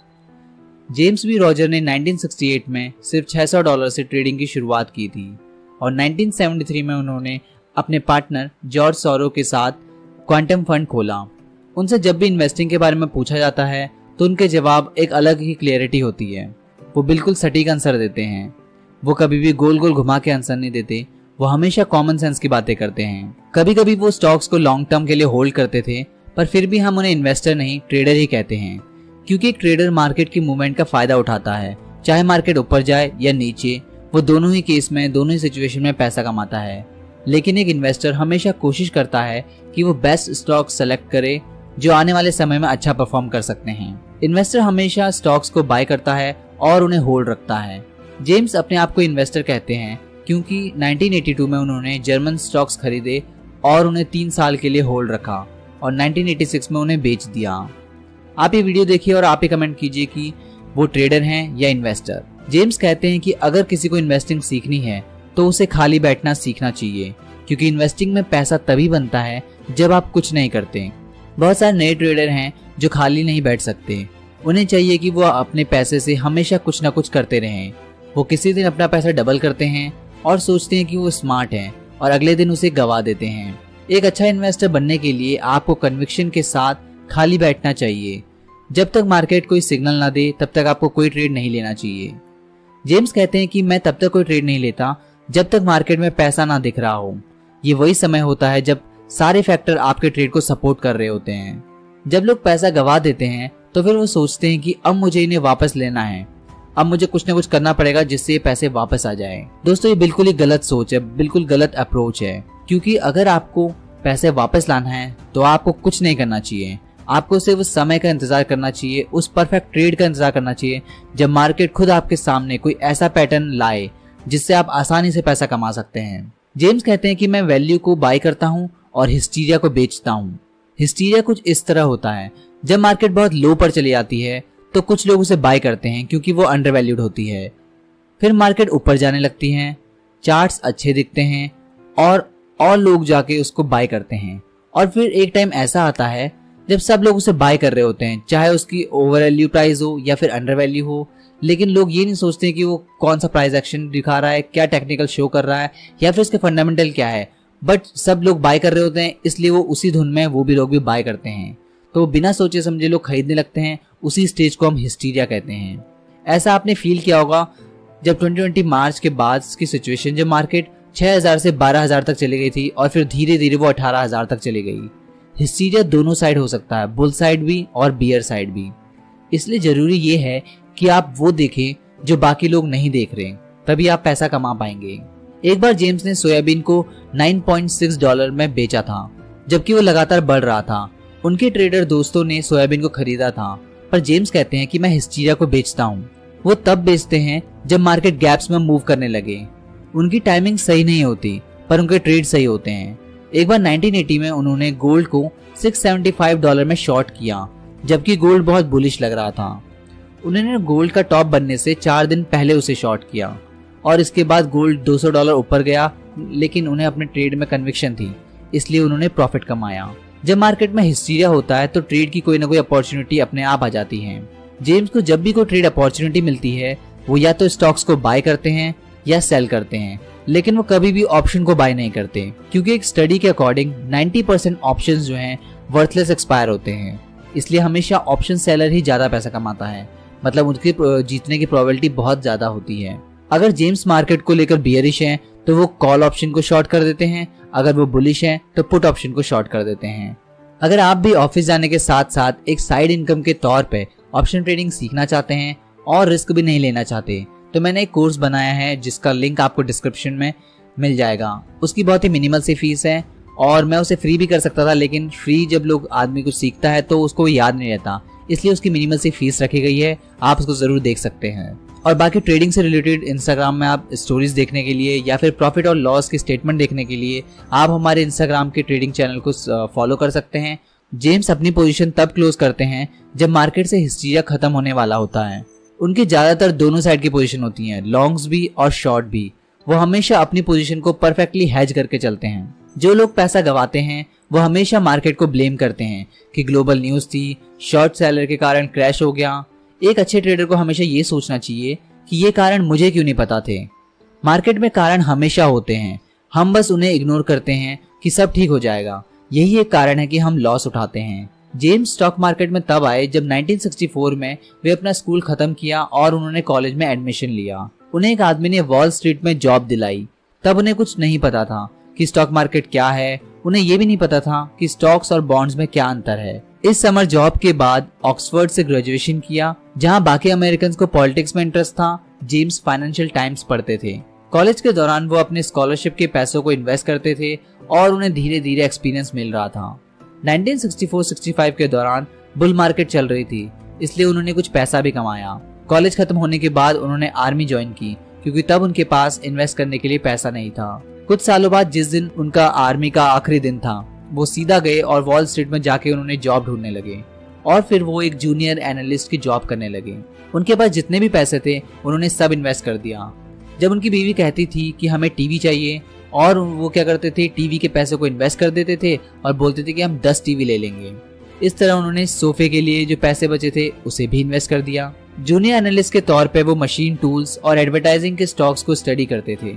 James B Roger ने 1968 में सिर्फ $600 से ट्रेडिंग की शुरुआत की थी और 1973 में उन्होंने अपने पार्टनर जॉर्ज सोरो के साथ क्वांटम फंड खोला। उनसे जब भी इन्वेस्टिंग के बारे में पूछा जाता है तो उनके जवाब एक अलग ही क्लियरिटी होती है। वो बिल्कुल सटीक आंसर देते हैं। वो कभी भी गोल गोल घुमा के आंसर नहीं देते। वो हमेशा कॉमन सेंस की बातें करते हैं। कभी कभी वो स्टॉक्स को लॉन्ग टर्म के लिए होल्ड करते थे, पर फिर भी हम उन्हें इन्वेस्टर नहीं ट्रेडर ही कहते हैं, क्योंकि एक ट्रेडर मार्केट की मूवमेंट का फायदा उठाता है। चाहे मार्केट ऊपर जाए या नीचे, वो दोनों ही केस में, दोनों ही सिचुएशन में पैसा कमाता है। लेकिन एक इन्वेस्टर हमेशा कोशिश करता है कि वो बेस्ट स्टॉक सेलेक्ट करे जो आने वाले समय में अच्छा परफॉर्म कर सकते हैं। इन्वेस्टर हमेशा स्टॉक्स को बाय करता है और उन्हें होल्ड रखता है। जेम्स अपने आप को इन्वेस्टर कहते हैं क्योंकि 1982 में उन्होंने जर्मन स्टॉक्स खरीदे और उन्हें 3 साल के लिए होल्ड रखा और 1986 में उन्हें बेच दिया। आप ये वीडियो देखिए और आप ही कमेंट कीजिए कि वो ट्रेडर हैं या इन्वेस्टर। जेम्स कहते हैं कि अगर किसी को इन्वेस्टिंग सीखनी है तो उसे खाली बैठना सीखना चाहिए, क्योंकि इन्वेस्टिंग में पैसा तभी बनता है जब आप कुछ नहीं करते। बहुत सारे नए ट्रेडर हैं जो खाली नहीं बैठ सकते। उन्हें चाहिए कि वो अपने पैसे से हमेशा कुछ ना कुछ करते रहें। वो किसी दिन अपना पैसा डबल करते हैं और सोचते हैं कि वो स्मार्ट हैं और अगले दिन उसे गवा देते हैं। एक अच्छा इन्वेस्टर बनने के लिए आपको कन्विक्शन के साथ खाली बैठना चाहिए। जब तक मार्केट कोई सिग्नल ना दे तब तक आपको कोई ट्रेड नहीं लेना चाहिए। जेम्स कहते हैं कि मैं तब तक कोई ट्रेड नहीं लेता जब तक मार्केट में पैसा ना दिख रहा हो। ये वही समय होता है जब सारे फैक्टर आपके ट्रेड को सपोर्ट कर रहे होते हैं। जब लोग पैसा गवा देते हैं तो फिर वो सोचते हैं कि अब मुझे इन्हें वापस लेना है, अब मुझे कुछ ना कुछ करना पड़ेगा जिससे ये पैसे वापस आ जाए। दोस्तों, ये बिल्कुल ही गलत सोच है, बिल्कुल गलत अप्रोच है, क्योंकि अगर आपको पैसे वापस लाना है तो आपको कुछ नहीं करना चाहिए। आपको सिर्फ उस समय का इंतजार करना चाहिए, उस परफेक्ट ट्रेड का इंतजार करना चाहिए जब मार्केट खुद आपके सामने कोई ऐसा पैटर्न लाए जिससे आप आसानी से पैसा कमा सकते हैं। जेम्स कहते हैं कि मैं वैल्यू को बाय करता हूँ और हिस्टीरिया को बेचता हूँ। हिस्टीरिया कुछ इस तरह होता है, जब मार्केट बहुत लो पर चली जाती है तो कुछ लोग उसे बाय करते हैं क्योंकि वो अंडरवैल्यूड होती है। फिर मार्केट ऊपर जाने लगती है, चार्ट्स अच्छे दिखते हैं और लोग जाके उसको बाय करते हैं। और फिर एक टाइम ऐसा आता है जब सब लोग उसे बाय कर रहे होते हैं, चाहे उसकी ओवर वैल्यू प्राइस हो या फिर अंडर वैल्यू हो। लेकिन लोग ये नहीं सोचते कि वो कौन सा प्राइस एक्शन दिखा रहा है, क्या टेक्निकल शो कर रहा है या फिर उसके फंडामेंटल क्या है। बट सब लोग बाय कर रहे होते हैं, इसलिए वो उसी धुन में वो भी लोग भी बाय करते हैं। तो बिना सोचे समझे लोग खरीदने लगते हैं। उसी स्टेज को हम हिस्टीरिया कहते हैं। ऐसा आपने फील किया होगा जब 2020 मार्च के बाद की सिचुएशन, जब मार्केट 6000 से 12000 तक चली गई थी और फिर धीरे धीरे वो 18000 तक चली गई। हिस्टीरिया दोनों साइड हो सकता है, बुल साइड भी और बियर साइड भी। इसलिए जरूरी ये है कि आप वो देखें जो बाकी लोग नहीं देख रहे, तभी आप पैसा कमा पाएंगे। एक बार जेम्स ने सोयाबीन को $9.6 में बेचा था, जबकि वो लगातार बढ़ रहा था। उनके ट्रेडर दोस्तों ने सोयाबीन को खरीदा था, पर जेम्स कहते हैं कि मैं हिस्टीरिया को बेचता हूँ। वो तब बेचते हैं जब मार्केट गैप्स में मूव करने लगे। उनकी टाइमिंग सही नहीं होती, पर उनके ट्रेड सही होते हैं। एक बार 1980 में उन्होंने गोल्ड को $675 में शॉर्ट किया, जबकि गोल्ड बहुत बुलिश लग रहा था। उन्होंने गोल्ड का टॉप बनने से 4 दिन पहले उसे शॉर्ट किया और इसके बाद गोल्ड $200 ऊपर गया, लेकिन उन्हें अपने ट्रेड में कन्विक्शन थी, इसलिए उन्होंने प्रॉफिट कमाया। जब मार्केट में हिस्टीरिया होता है तो ट्रेड की कोई ना कोई अपॉर्चुनिटी अपने आप आ जाती है। जेम्स को जब भी कोई ट्रेड अपॉर्चुनिटी मिलती है, वो या तो स्टॉक्स को बाय करते हैं या सेल करते हैं, लेकिन वो कभी भी ऑप्शन को बाय नहीं करते, क्योंकि एक स्टडी के अकॉर्डिंग 90% ऑप्शंस जो हैं वर्थलेस एक्सपायर होते हैं। इसलिए हमेशा ऑप्शन सेलर ही ज्यादा पैसा कमाता है, मतलब उनकी जीतने की प्रोबेबिलिटी बहुत ज्यादा होती है। अगर जेम्स मार्केट को लेकर बियरिश हैं तो वो कॉल ऑप्शन को शॉर्ट कर देते हैं, अगर वो बुलिश हैं तो पुट ऑप्शन को शॉर्ट कर देते हैं। अगर आप भी ऑफिस जाने के साथ साथ एक साइड इनकम के तौर पे ऑप्शन ट्रेडिंग सीखना चाहते हैं और रिस्क भी नहीं लेना चाहते, तो मैंने एक कोर्स बनाया है जिसका लिंक आपको डिस्क्रिप्शन में मिल जाएगा। उसकी बहुत ही मिनिमल सी फीस है और मैं उसे फ्री भी कर सकता था, लेकिन फ्री जब लोग आदमी कुछ सीखता है तो उसको याद नहीं रहता, इसलिए उसकी मिनिमल सी फीस रखी गई है। आप उसको जरूर देख सकते हैं। और बाकी ट्रेडिंग से रिलेटेड इंस्टाग्राम में आप स्टोरीज देखने के लिए या फिर प्रॉफिट और लॉस के स्टेटमेंट देखने के लिए आप हमारे इंस्टाग्राम के ट्रेडिंग चैनल को फॉलो कर सकते हैं। जेम्स अपनी पोजीशन तब क्लोज करते हैं जब मार्केट से हिस्टीरिया खत्म होने वाला होता है। उनकी ज्यादातर दोनों साइड की पोजीशन होती हैं, लॉन्ग्स भी और शॉर्ट भी। वो हमेशा अपनी पोजीशन को परफेक्टली हैज करके चलते हैं। जो लोग पैसा गवाते हैं वो हमेशा मार्केट को ब्लेम करते हैं कि ग्लोबल न्यूज थी, शॉर्ट सेलर के कारण क्रैश हो गया। एक अच्छे ट्रेडर को हमेशा ये सोचना चाहिए कि ये कारण मुझे क्यों नहीं पता थे। मार्केट में कारण हमेशा होते हैं, हम बस उन्हें इग्नोर करते हैं कि सब ठीक हो जाएगा। यही एक कारण है कि हम लॉस उठाते हैं। जेम्स स्टॉक मार्केट में तब आए जब 1964 में वे अपना स्कूल खत्म किया और उन्होंने कॉलेज में एडमिशन लिया। उन्हें एक आदमी ने वॉल स्ट्रीट में जॉब दिलाई। तब उन्हें कुछ नहीं पता था कि स्टॉक मार्केट क्या है। उन्हें यह भी नहीं पता था कि स्टॉक्स और बॉन्ड्स में क्या अंतर है। इस समर जॉब के बाद ऑक्सफोर्ड से ग्रेजुएशन किया, जहां बाकी अमेरिकन को पॉलिटिक्स में इंटरेस्ट था। जेम्स फाइनेंशियल टाइम्स पढ़ते थे। कॉलेज के दौरान वो अपने स्कॉलरशिप के पैसों को इन्वेस्ट करते थे और उन्हें धीरे धीरे एक्सपीरियंस मिल रहा था। 1964-65 के दौरान बुल मार्केट चल रही थी, इसलिए उन्होंने कुछ पैसा भी कमाया। कॉलेज खत्म होने के बाद उन्होंने आर्मी ज्वाइन की, क्योंकि तब उनके पास इन्वेस्ट करने के लिए पैसा नहीं था। कुछ सालों बाद जिस दिन उनका आर्मी का आखिरी दिन था, वो सीधा गए और वॉल स्ट्रीट में जाके उन्होंने जॉब ढूंढने लगे और फिर वो एक जूनियर एनालिस्ट की जॉब करने लगे। उनके पास जितने भी पैसे थे उन्होंने सब इन्वेस्ट कर दिया। जब उनकी बीवी कहती थी कि हमें टीवी चाहिए, और वो क्या करते थे, टीवी के पैसे को इन्वेस्ट कर देते थे और बोलते थे कि हम 10 टीवी ले लेंगे। इस तरह उन्होंने सोफे के लिए जो पैसे बचे थे उसे भी इन्वेस्ट कर दिया। जूनियर एनालिस्ट के तौर पे वो मशीन टूल्स और एडवर्टाइजिंग के स्टॉक्स को स्टडी करते थे।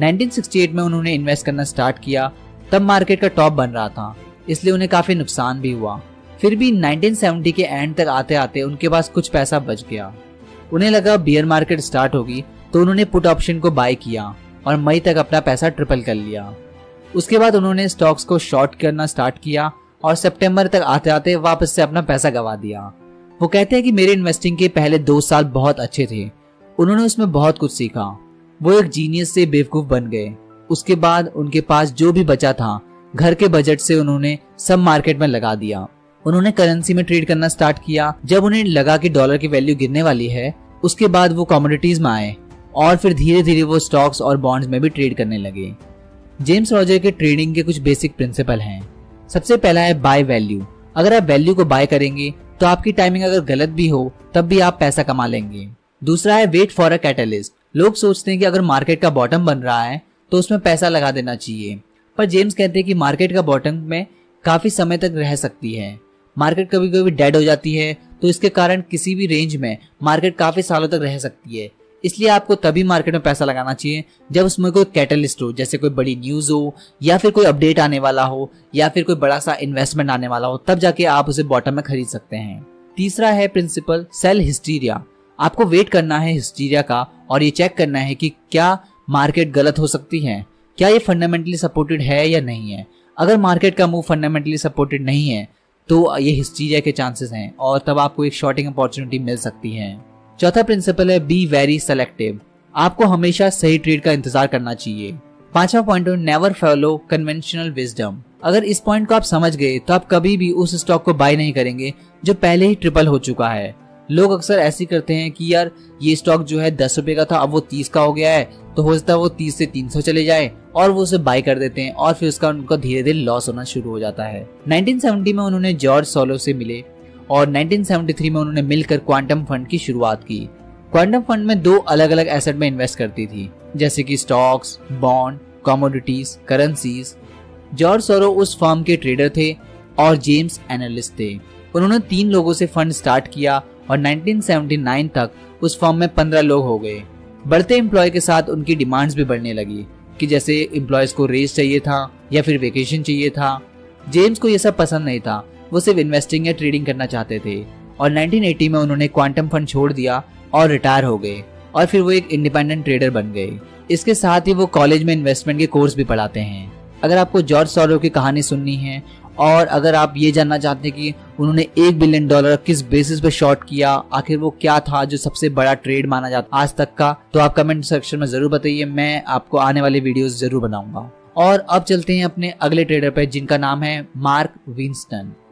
1968 में उन्होंने इन्वेस्ट करना स्टार्ट किया। तब मार्केट का टॉप बन रहा था, इसलिए उन्हें काफी नुकसान भी हुआ। फिर भी 1970 के एंड तक आते आते उनके पास कुछ पैसा बच गया। उन्हें लगा बियर मार्केट स्टार्ट होगी, तो उन्होंने पुट ऑप्शन को बाय किया और मई तक अपना पैसा ट्रिपल कर लिया। उसके बाद उन्होंने स्टॉक्स को शॉर्ट करना स्टार्ट किया और सितंबर तक आते आते वापस से अपना पैसा गवा दिया। वो कहते हैं कि मेरे इन्वेस्टिंग के पहले 2 साल बहुत अच्छे थे। उन्होंने उसमें बहुत कुछ सीखा। वो एक जीनियस से बेवकूफ बन गए। उसके बाद उनके पास जो भी बचा था घर के बजट से उन्होंने सब मार्केट में लगा दिया। उन्होंने करेंसी में ट्रेड करना स्टार्ट किया। जब उन्हें लगा कि डॉलर की वैल्यू गिरने वाली है, उसके बाद वो कमोडिटीज में आए और फिर धीरे धीरे वो स्टॉक्स और बॉन्ड्स में भी ट्रेड करने लगे। जेम्स रॉजर के ट्रेडिंग के कुछ बेसिक प्रिंसिपल हैं। सबसे पहला है बाय वैल्यू। अगर आप वैल्यू को बाय करेंगे तो आपकी टाइमिंग अगर गलत भी हो तब भी आप पैसा कमा लेंगे। दूसरा है वेट फॉर अ कैटलिस्ट। लोग सोचते हैं कि अगर मार्केट का बॉटम बन रहा है तो उसमें पैसा लगा देना चाहिए, पर जेम्स कहते हैं कि मार्केट का बॉटम में काफी समय तक रह सकती है। मार्केट कभी कभी डेड हो जाती है, तो इसके कारण किसी भी रेंज में मार्केट काफी सालों तक रह सकती है। इसलिए आपको तभी मार्केट में पैसा लगाना चाहिए जब उसमें कोई कैटलिस्ट हो, जैसे कोई बड़ी न्यूज हो या फिर कोई अपडेट आने वाला हो या फिर कोई बड़ा सा इन्वेस्टमेंट आने वाला हो, तब जाके आप उसे बॉटम में खरीद सकते हैं। तीसरा है प्रिंसिपल सेल हिस्टीरिया। आपको वेट करना है हिस्टीरिया का और ये चेक करना है कि क्या मार्केट गलत हो सकती है, क्या ये फंडामेंटली सपोर्टेड है या नहीं है। अगर मार्केट का मूव फंडामेंटली सपोर्टेड नहीं है तो ये हिस्टीरिया के चांसेस हैं और तब आपको एक शॉर्टिंग अपॉर्चुनिटी मिल सकती है। चौथा प्रिंसिपल है बी वेरी सेलेक्टिव। आपको हमेशा सही ट्रेड का इंतजार करना चाहिए। पांचवा पॉइंट है नेवर फॉलो कन्वेंशनल विजडम। अगर इस पॉइंट को आप समझ गए तो आप कभी भी उस स्टॉक को बाय नहीं करेंगे जो पहले ही ट्रिपल हो चुका है। लोग अक्सर ऐसे करते हैं कि यार ये स्टॉक जो है 10 रुपए का था, अब वो 30 का हो गया है, तो हो सकता है वो 30 से 300 चले जाए और वो उसे बाय कर देते हैं और फिर उसका उनका धीरे धीरे लॉस होना शुरू हो जाता है। 1970 में उन्होंने जॉर्ज सोरोस से मिले और 1973 में उन्होंने मिलकर क्वांटम फंड की शुरुआत की। क्वांटम फंड में 2 अलग अलग एसेट में इन्वेस्ट करती थी, जैसे कि stocks, bonds, commodities, currencies. George Soros उस फर्म के ट्रेडर थे और जेम्स एनालिस्ट थे। उन्होंने 3 लोगों से फंड स्टार्ट किया और 1979 तक उस फर्म में 15 लोग हो गए। बढ़ते एम्प्लॉय के साथ उनकी डिमांड्स भी बढ़ने लगी कि जैसे एम्प्लॉयज को रेस चाहिए था या फिर वेकेशन चाहिए था। जेम्स को ये सब पसंद नहीं था, वो सिर्फ इन्वेस्टिंग या ट्रेडिंग करना चाहते थे और 1980 में उन्होंने क्वांटम फंड छोड़ दिया और रिटायर हो गए और फिर वो एक इंडिपेंडेंट ट्रेडर बन गए। इसके साथ ही वो कॉलेज में इन्वेस्टमेंट के कोर्स भी पढ़ाते हैं। अगर आपको जॉर्ज सोरोस की कहानी सुननी है और अगर आप ये जानना चाहते हैं कि उन्होंने $1 बिलियन किस बेसिस पे शॉर्ट किया, आखिर वो क्या था जो सबसे बड़ा ट्रेड माना जाता आज तक का, तो आप कमेंट सेक्शन में जरूर बताइए। मैं आपको आने वाले वीडियोस जरूर बनाऊंगा। और अब चलते हैं अपने अगले ट्रेडर पे जिनका नाम है मार्क विंस्टन।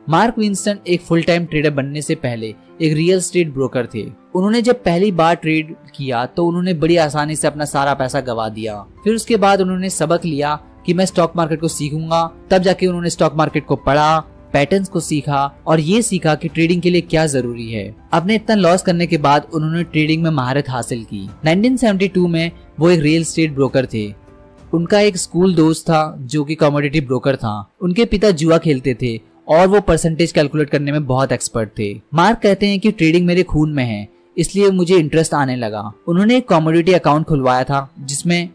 मार्क विंस्टन एक फुल टाइम ट्रेडर बनने से पहले एक रियल एस्टेट ब्रोकर थे। उन्होंने जब पहली बार ट्रेड किया तो उन्होंने बड़ी आसानी से अपना सारा पैसा गवा दिया। फिर उसके बाद उन्होंने सबक लिया कि मैं स्टॉक मार्केट को सीखूंगा। तब जाके उन्होंने स्टॉक मार्केट को पढ़ा, पैटर्न्स को सीखा और ये सीखा कि ट्रेडिंग के लिए क्या जरूरी है। अपने इतना लॉस करने के बाद उन्होंने ट्रेडिंग में महारत हासिल की। 1972 में वो एक रियल एस्टेट ब्रोकर थे। उनका एक स्कूल दोस्त था जो कि कमोडिटी ब्रोकर था। उनके पिता जुआ खेलते थे और वो परसेंटेज कैलकुलेट करने में बहुत एक्सपर्ट थे। मार्क कहते हैं कि ट्रेडिंग मेरे खून में है, इसलिए मुझे इंटरेस्ट आने लगा। उन्होंने एक कमोडिटी अकाउंट खुलवाया था जिसमें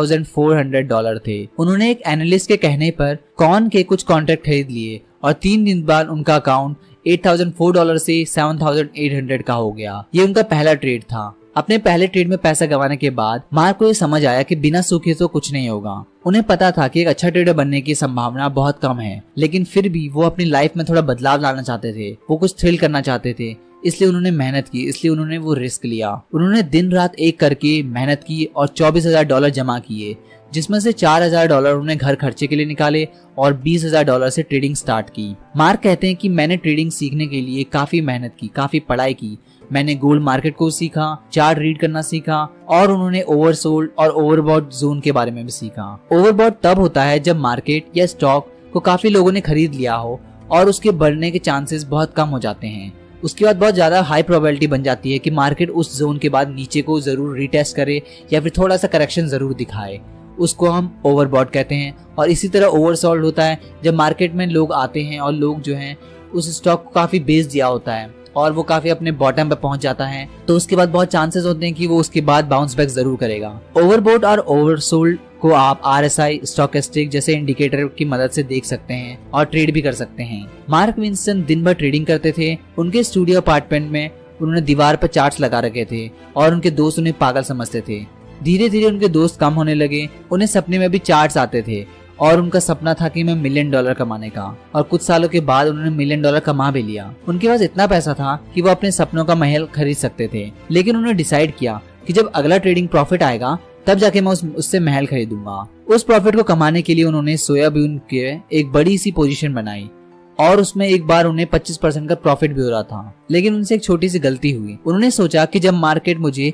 $8,400 थे। उन्होंने एक एनालिस्ट के कहने पर कॉर्न के कुछ कॉन्ट्रैक्ट खरीद लिए और 3 दिन बाद उनका अकाउंट $8,004 से $7,800 का हो गया। ये उनका पहला ट्रेड था। अपने पहले ट्रेड में पैसा गंवाने के बाद मार्क को ये समझ आया कि बिना सूखे तो कुछ नहीं होगा। उन्हें पता था कि एक अच्छा ट्रेडर बनने की संभावना बहुत कम है, लेकिन फिर भी वो अपनी लाइफ में थोड़ा बदलाव लाना चाहते थे। वो कुछ थ्रिल करना चाहते थे, इसलिए उन्होंने मेहनत की, इसलिए उन्होंने वो रिस्क लिया। उन्होंने दिन रात एक करके मेहनत की और $24,000 जमा किए, जिसमें से $4,000 उन्होंने घर खर्चे के लिए निकाले और $20,000 से ट्रेडिंग स्टार्ट की। मार्क कहते हैं कि मैंने ट्रेडिंग सीखने के लिए काफी मेहनत की, काफी पढ़ाई की। मैंने गोल्ड मार्केट को सीखा, चार्ट रीड करना सीखा और उन्होंने ओवरसोल्ड और ओवरबॉट जोन के बारे में भी सीखा। ओवरबॉट तब होता है जब मार्केट या स्टॉक को काफी लोगों ने खरीद लिया हो और उसके बढ़ने के चांसेस बहुत कम हो जाते हैं। उसके बाद बहुत ज्यादा हाई प्रोबेबिलिटी बन जाती है कि मार्केट उस जोन के बाद नीचे को जरूर रिटेस्ट करे या फिर थोड़ा सा करेक्शन जरूर दिखाए। उसको हम ओवरबॉट कहते हैं। और इसी तरह ओवरसोल्ड होता है जब मार्केट में लोग आते हैं और लोग जो हैं उस स्टॉक को काफी बेच दिया होता है और वो काफी अपने बॉटम पे पहुंच जाता है, तो उसके बाद बहुत चांसेस होते हैं कि वो उसके बाद बाउंस बैक जरूर करेगा। ओवरबॉट और ओवरसोल्ड को आप RSI, स्टॉकेस्टिक जैसे इंडिकेटर की मदद से देख सकते हैं और ट्रेड भी कर सकते हैं। मार्क विंस्टन दिन भर ट्रेडिंग करते थे। उनके स्टूडियो अपार्टमेंट में उन्होंने दीवार पर चार्ट्स लगा रखे थे और उनके दोस्त उन्हें पागल समझते थे। धीरे धीरे उनके दोस्त कम होने लगे। उन्हें सपने में भी चार्ट्स आते थे और उनका सपना था कि मैं $1 मिलियन कमाने का। और कुछ सालों के बाद उन्होंने $1 मिलियन कमा भी लिया। उनके पास इतना पैसा था कि वो अपने सपनों का महल खरीद सकते थे, लेकिन उन्होंने डिसाइड किया कि जब अगला ट्रेडिंग प्रॉफिट आएगा तब जाके मैं उससे महल खरीदूंगा। उस प्रॉफिट को कमाने के लिए उन्होंने सोयाबीन के एक बड़ी सी पोजीशन बनाई और उसमें एक बार उन्हें 25% का प्रॉफिट भी हो रहा था। लेकिन उनसे एक छोटी सी गलती हुई। उन्होंने सोचा कि जब मार्केट मुझे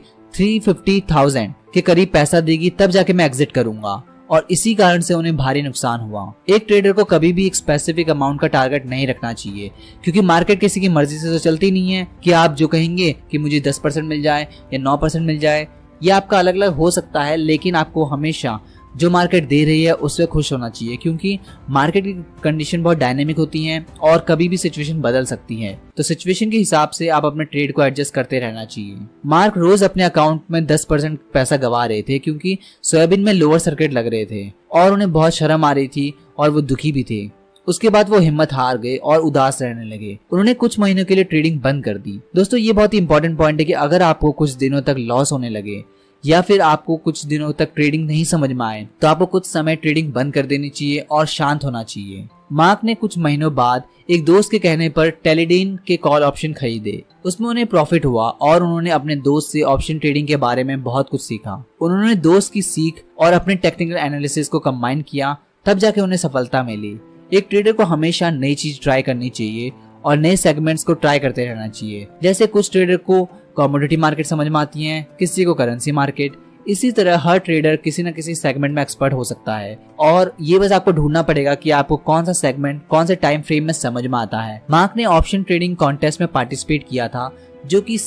350,000 के करीब पैसा देगी तब जाके मैं एग्जिट करूंगा, और इसी कारण से उन्हें भारी नुकसान हुआ। एक ट्रेडर को कभी भी एक स्पेसिफिक अमाउंट का टारगेट नहीं रखना चाहिए, क्योंकि मार्केट किसी की मर्जी से तो चलती नहीं है कि आप जो कहेंगे कि मुझे 10% मिल जाए या 9% मिल जाए, ये आपका अलग अलग हो सकता है। लेकिन आपको हमेशा जो मार्केट दे रही है उससे खुश होना चाहिए, क्योंकि मार्केट की कंडीशन बहुत डायनेमिक होती हैं और कभी भी सिचुएशन बदल सकती है। तो सिचुएशन के हिसाब से आप अपने ट्रेड को एडजस्ट करते रहना चाहिए। मार्क रोज अपने अकाउंट में 10% पैसा गवा रहे थे, क्योंकि सोयाबीन में लोअर सर्किट लग रहे थे और उन्हें बहुत शर्म आ रही थी और वो दुखी भी थे। उसके बाद वो हिम्मत हार गए और उदास रहने लगे। उन्होंने कुछ महीनों के लिए ट्रेडिंग बंद कर दी। दोस्तों, ये बहुत ही इंपॉर्टेंट पॉइंट है कि अगर आपको कुछ दिनों तक लॉस होने लगे या फिर आपको कुछ दिनों तक ट्रेडिंग नहीं समझ में आए तो आपको कुछ समय ट्रेडिंग बंद कर देनी चाहिए और शांत होना चाहिए। मार्क ने कुछ महीनों बाद एक दोस्त के कहने पर टेलीडेन के कॉल ऑप्शन खरीदे। उसमें उन्हें प्रॉफिट हुआ और उन्होंने अपने दोस्त से ऑप्शन ट्रेडिंग के बारे में बहुत कुछ सीखा। उन्होंने दोस्त की सीख और अपने टेक्निकल एनालिसिस को कंबाइन किया, तब जाके उन्हें सफलता मिली। एक ट्रेडर को हमेशा नई चीज ट्राई करनी चाहिए और नए सेगमेंट्स को ट्राई करते रहना चाहिए। जैसे कुछ ट्रेडर को कमोडिटी मार्केट समझ में आती है, किसी को करेंसी मार्केट। इसी तरह हर ट्रेडर किसी न किसी सेगमेंट में एक्सपर्ट हो सकता है और ये बस आपको ढूंढना पड़ेगा कि आपको कौन सा सेगमेंट कौन से टाइम फ्रेम में समझ में आता है। मार्क ने ऑप्शन ट्रेडिंग कॉन्टेस्ट में पार्टिसिपेट किया था, जो कि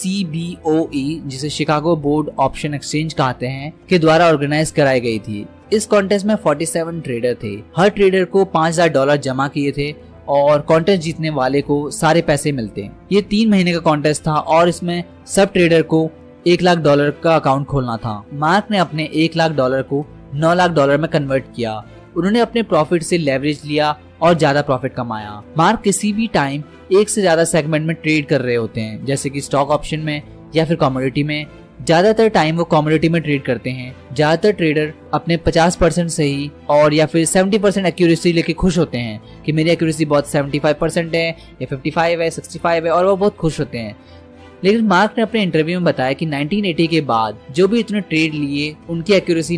CBOE, जिसे शिकागो बोर्ड ऑप्शन एक्सचेंज कहते हैं, के द्वारा ऑर्गेनाइज कराई गई थी। इस कॉन्टेस्ट में 47 ट्रेडर थे। हर ट्रेडर को $5,000 जमा किए थे और कॉन्टेस्ट जीतने वाले को सारे पैसे मिलते हैं। ये 3 महीने का कॉन्टेस्ट था और इसमें सब ट्रेडर को $1 लाख का अकाउंट खोलना था। मार्क ने अपने $1 लाख को $9 लाख में कन्वर्ट किया। उन्होंने अपने प्रॉफिट से लेवरेज लिया और ज्यादा प्रॉफिट कमाया। मार्क किसी भी टाइम एक से ज्यादा सेगमेंट में ट्रेड कर रहे होते हैं, जैसे कि स्टॉक ऑप्शन में या फिर कमोडिटी में। ज्यादातर टाइम वो कमोडिटी में ट्रेड करते हैं। ज्यादातर ट्रेडर अपने 50% से ही और या फिर 70% एक्यूरेसी लेके खुश होते हैं कि मेरी एक्यूरेसी बहुत 75% है या 55 है, 65 है, और वो बहुत खुश होते हैं। लेकिन मार्क ने अपने इंटरव्यू में बताया कि 1980 के बाद जो भी इतने ट्रेड लिए उनकी एक्यूरेसी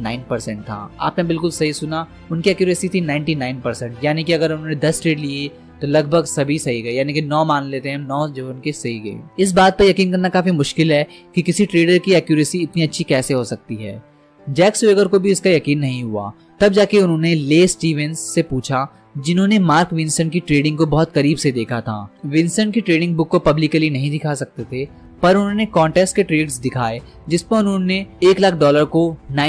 99% था। आपने बिल्कुल सही सुना, उनकी एक्यूरेसी थी 99%। यानी कि अगर उन्होंने 10 ट्रेड लिए तो लगभग सभी सही गए, यानी कि 9 मान लेते हैं, 9 जो उनके सही गए। इस बात पर यकीन करना काफी मुश्किल है कि किसी ट्रेडर की एक्यूरेसी इतनी अच्छी कैसे हो सकती है। जैक स्वेगर को भी इसका यकीन नहीं हुआ। तब जाके उन्होंने ले स्टीवेंस से पूछा, जिन्होंने मार्क विंस्टन की ट्रेडिंग को बहुत करीब से देखा था। विंस्टन की ट्रेडिंग बुक को पब्लिकली नहीं दिखा सकते थे, पर उन्होंने कॉन्टेस्ट के ट्रेड्स दिखाए जिस पर उन्होंने $1 लाख को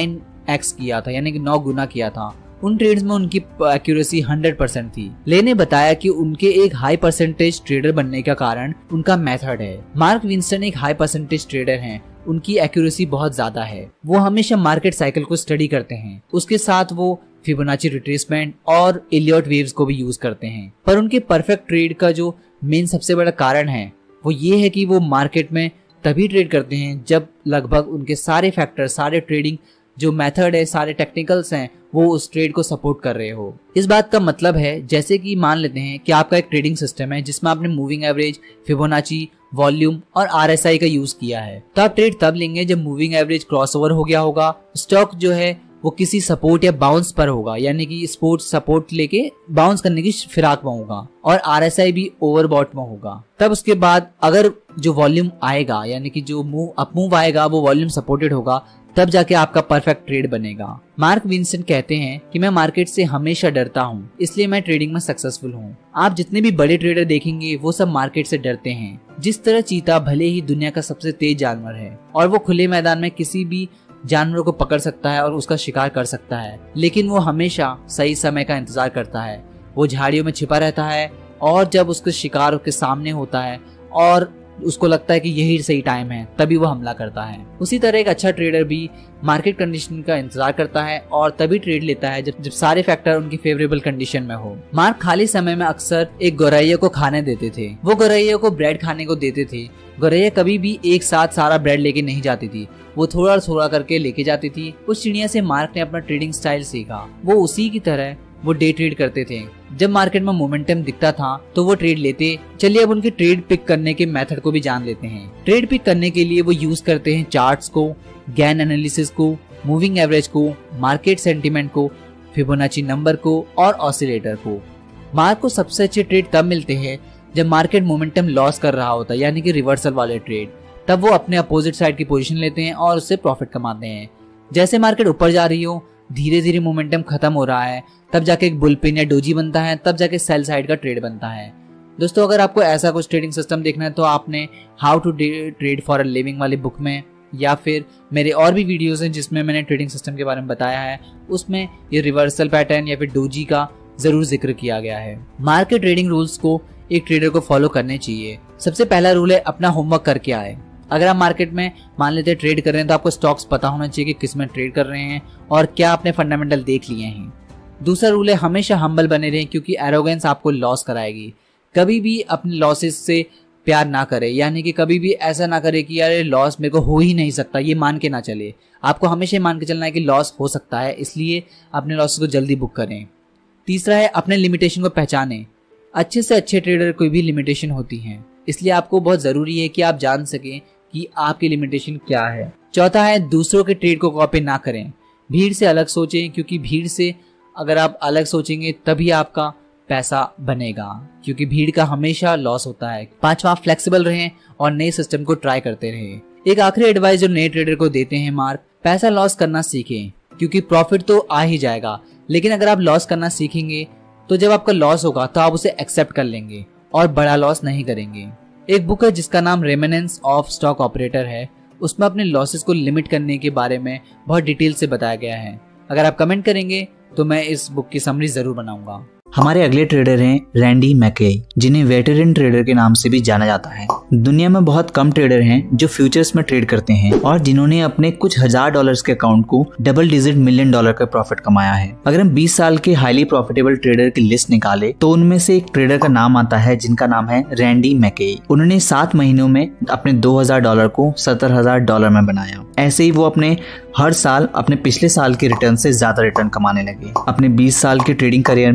9x किया था, यानी कि 9 गुना किया था। उन ट्रेड्स में उनकी एक्यूरेसी 100% थी। ले ने बताया कि उनके एक हाई परसेंटेज ट्रेडर बनने का कारण उनका मेथड है। मार्क विंस्टन एक हाई परसेंटेज ट्रेडर हैं, उनकी एक्यूरेसी बहुत ज्यादा है। वो हमेशा मार्केट साइकिल को स्टडी करते हैं, उसके साथ वो फिबोनाची रिट्रेसमेंट और एलियट वेव्स को भी यूज करते हैं। पर उनके परफेक्ट ट्रेड का जो मेन सबसे बड़ा कारण है वो ये है कि वो मार्केट में तभी ट्रेड करते हैं जब लगभग उनके सारे फैक्टर, सारे ट्रेडिंग जो मेथड है, सारे टेक्निकल्स हैं, वो उस ट्रेड को सपोर्ट कर रहे हो। इस बात का मतलब है, जैसे कि मान लेते हैं कि आपका एक ट्रेडिंग सिस्टम है जिसमें आपने मूविंग एवरेज, फिबोनाची, वॉल्यूम और RSI का यूज किया है, तो आप ट्रेड तब लेंगे जब मूविंग एवरेज क्रॉसओवर हो गया होगा, स्टॉक जो है वो किसी सपोर्ट या बाउंस पर होगा, यानी कि स्पोर्ट सपोर्ट लेके बाउंस करने की फिराक में होगा, और RSI भी ओवरबॉट में होगा। तब उसके बाद अगर जो वॉल्यूम आएगा, यानी कि जो मूव आएगा वो वॉल्यूम सपोर्टेड होगा, तब जाके आपका परफेक्ट ट्रेड बनेगा। मार्क विंस्टन कहते हैं कि मैं मार्केट से हमेशा डरता हूँ, इसलिए मैं ट्रेडिंग में सक्सेसफुल हूँ। आप जितने भी बड़े ट्रेडर देखेंगे वो सब मार्केट से डरते हैं। जिस तरह चीता भले ही दुनिया का सबसे तेज जानवर है और वो खुले मैदान में किसी भी जानवर को पकड़ सकता है और उसका शिकार कर सकता है, लेकिन वो हमेशा सही समय का इंतजार करता है। वो झाड़ियों में छिपा रहता है और जब उसका शिकार उसके सामने होता है और उसको लगता है कि यही सही टाइम है, तभी वो हमला करता है। उसी तरह एक अच्छा ट्रेडर भी मार्केट कंडीशन का इंतजार करता है और तभी ट्रेड लेता है जब सारे फैक्टर उनकी फेवरेबल कंडीशन में हो। मार्क खाली समय में अक्सर एक गौरैया को खाने देते थे। वो गौरैया को ब्रेड खाने को देते थे। गौरैया कभी भी एक साथ सारा ब्रेड लेके नहीं जाती थी, वो थोड़ा थोड़ा करके लेके जाती थी। उस चिड़िया से मार्क ने अपना ट्रेडिंग स्टाइल सीखा। वो उसी की तरह वो डे ट्रेड करते थे। जब मार्केट में मोमेंटम दिखता था तो वो ट्रेड लेते। चलिए अब उनके ट्रेड पिक करने के मेथड को भी जान लेते हैं। ट्रेड पिक करने के लिए वो यूज करते हैं चार्ट्स को, गैन एनालिसिस को, मूविंग एवरेज को, मार्केट सेंटीमेंट को, फिबोनाची नंबर को और ऑसिलेटर को। मार्क को सबसे अच्छे ट्रेड तब मिलते हैं जब मार्केट मोमेंटम लॉस कर रहा होता है, यानी कि रिवर्सल वाले ट्रेड। तब वो अपने अपोजिट साइड की पोजीशन लेते हैं और उससे प्रॉफिट कमाते हैं। जैसे मार्केट ऊपर जा रही हो, धीरे धीरे मोमेंटम खत्म हो रहा है, तब जाके एक बुलपिन या डोजी बनता है, तब जाके सेल साइड का ट्रेड बनता है। दोस्तों, अगर आपको ऐसा कुछ ट्रेडिंग सिस्टम देखना है तो आपने how to trade for a living वाली बुक में, या फिर मेरे और भी वीडियोस हैं जिसमें मैंने ट्रेडिंग सिस्टम के बारे में बताया है, उसमें ये रिवर्सल पैटर्न या फिर डोजी का जरूर जिक्र किया गया है। मार्केट ट्रेडिंग रूल्स को एक ट्रेडर को फॉलो करने चाहिए। सबसे पहला रूल है अपना होमवर्क करके आए। अगर आप मार्केट में मान लेते ट्रेड कर रहे हैं तो आपको स्टॉक्स पता होना चाहिए कि किस में ट्रेड कर रहे हैं और क्या आपने फंडामेंटल देख लिए हैं। दूसरा रूल है हमेशा हम्बल बने रहें, क्योंकि एरोगेंस आपको लॉस कराएगी। कभी भी अपने लॉसेस से प्यार ना करे, यानी कि कभी भी ऐसा ना करे कि यार लॉस मेरे को हो ही नहीं सकता, ये मान के ना चले। आपको हमेशा मान के चलना है कि लॉस हो सकता है, इसलिए अपने लॉसेस को जल्दी बुक करें। तीसरा है अपने लिमिटेशन को पहचानें। अच्छे से अच्छे ट्रेडर कोई भी लिमिटेशन होती हैं, इसलिए आपको बहुत ज़रूरी है कि आप जान सकें कि आपकी लिमिटेशन क्या है। चौथा है दूसरों के ट्रेड को कॉपी ना करें। भीड़ से अलग सोचें, क्योंकि भीड़ से अगर आप अलग सोचेंगे तभी आपका पैसा बनेगा, क्योंकि भीड़ का हमेशा लॉस होता है। पांचवा, फ्लेक्सिबल रहें और नए सिस्टम को ट्राई करते रहें। एक आखिरी एडवाइस जो नए ट्रेडर को देते हैं मार्क, पैसा लॉस करना सीखें, क्योंकि प्रॉफिट तो आ ही जाएगा, लेकिन अगर आप लॉस करना सीखेंगे तो जब आपका लॉस होगा तो आप उसे एक्सेप्ट कर लेंगे और बड़ा लॉस नहीं करेंगे। एक बुक है जिसका नाम रेमिनेंस ऑफ स्टॉक ऑपरेटर है, उसमें अपने लॉसेस को लिमिट करने के बारे में बहुत डिटेल से बताया गया है। अगर आप कमेंट करेंगे तो मैं इस बुक की समरी जरूर बनाऊंगा। हमारे अगले ट्रेडर हैं रैंडी मैकेई, जिन्हें वेटरन ट्रेडर के नाम से भी जाना जाता है। दुनिया में बहुत कम ट्रेडर हैं जो फ्यूचर्स में ट्रेड करते हैं और जिन्होंने अपने कुछ $1000 के अकाउंट को डबल डिजिट $1 मिलियन का प्रॉफिट कमाया है। अगर हम 20 साल के हाईली प्रॉफिटेबल ट्रेडर की लिस्ट निकाले तो उनमें से एक ट्रेडर का नाम आता है जिनका नाम है रैंडी मैकेई। उन्होंने 7 महीनों में अपने $2000 को $70,000 में बनाया। ऐसे ही वो अपने हर साल अपने पिछले साल के रिटर्न से ज्यादा रिटर्न कमाने लगे। अपने 20 साल के ट्रेडिंग करियर में उन्होंने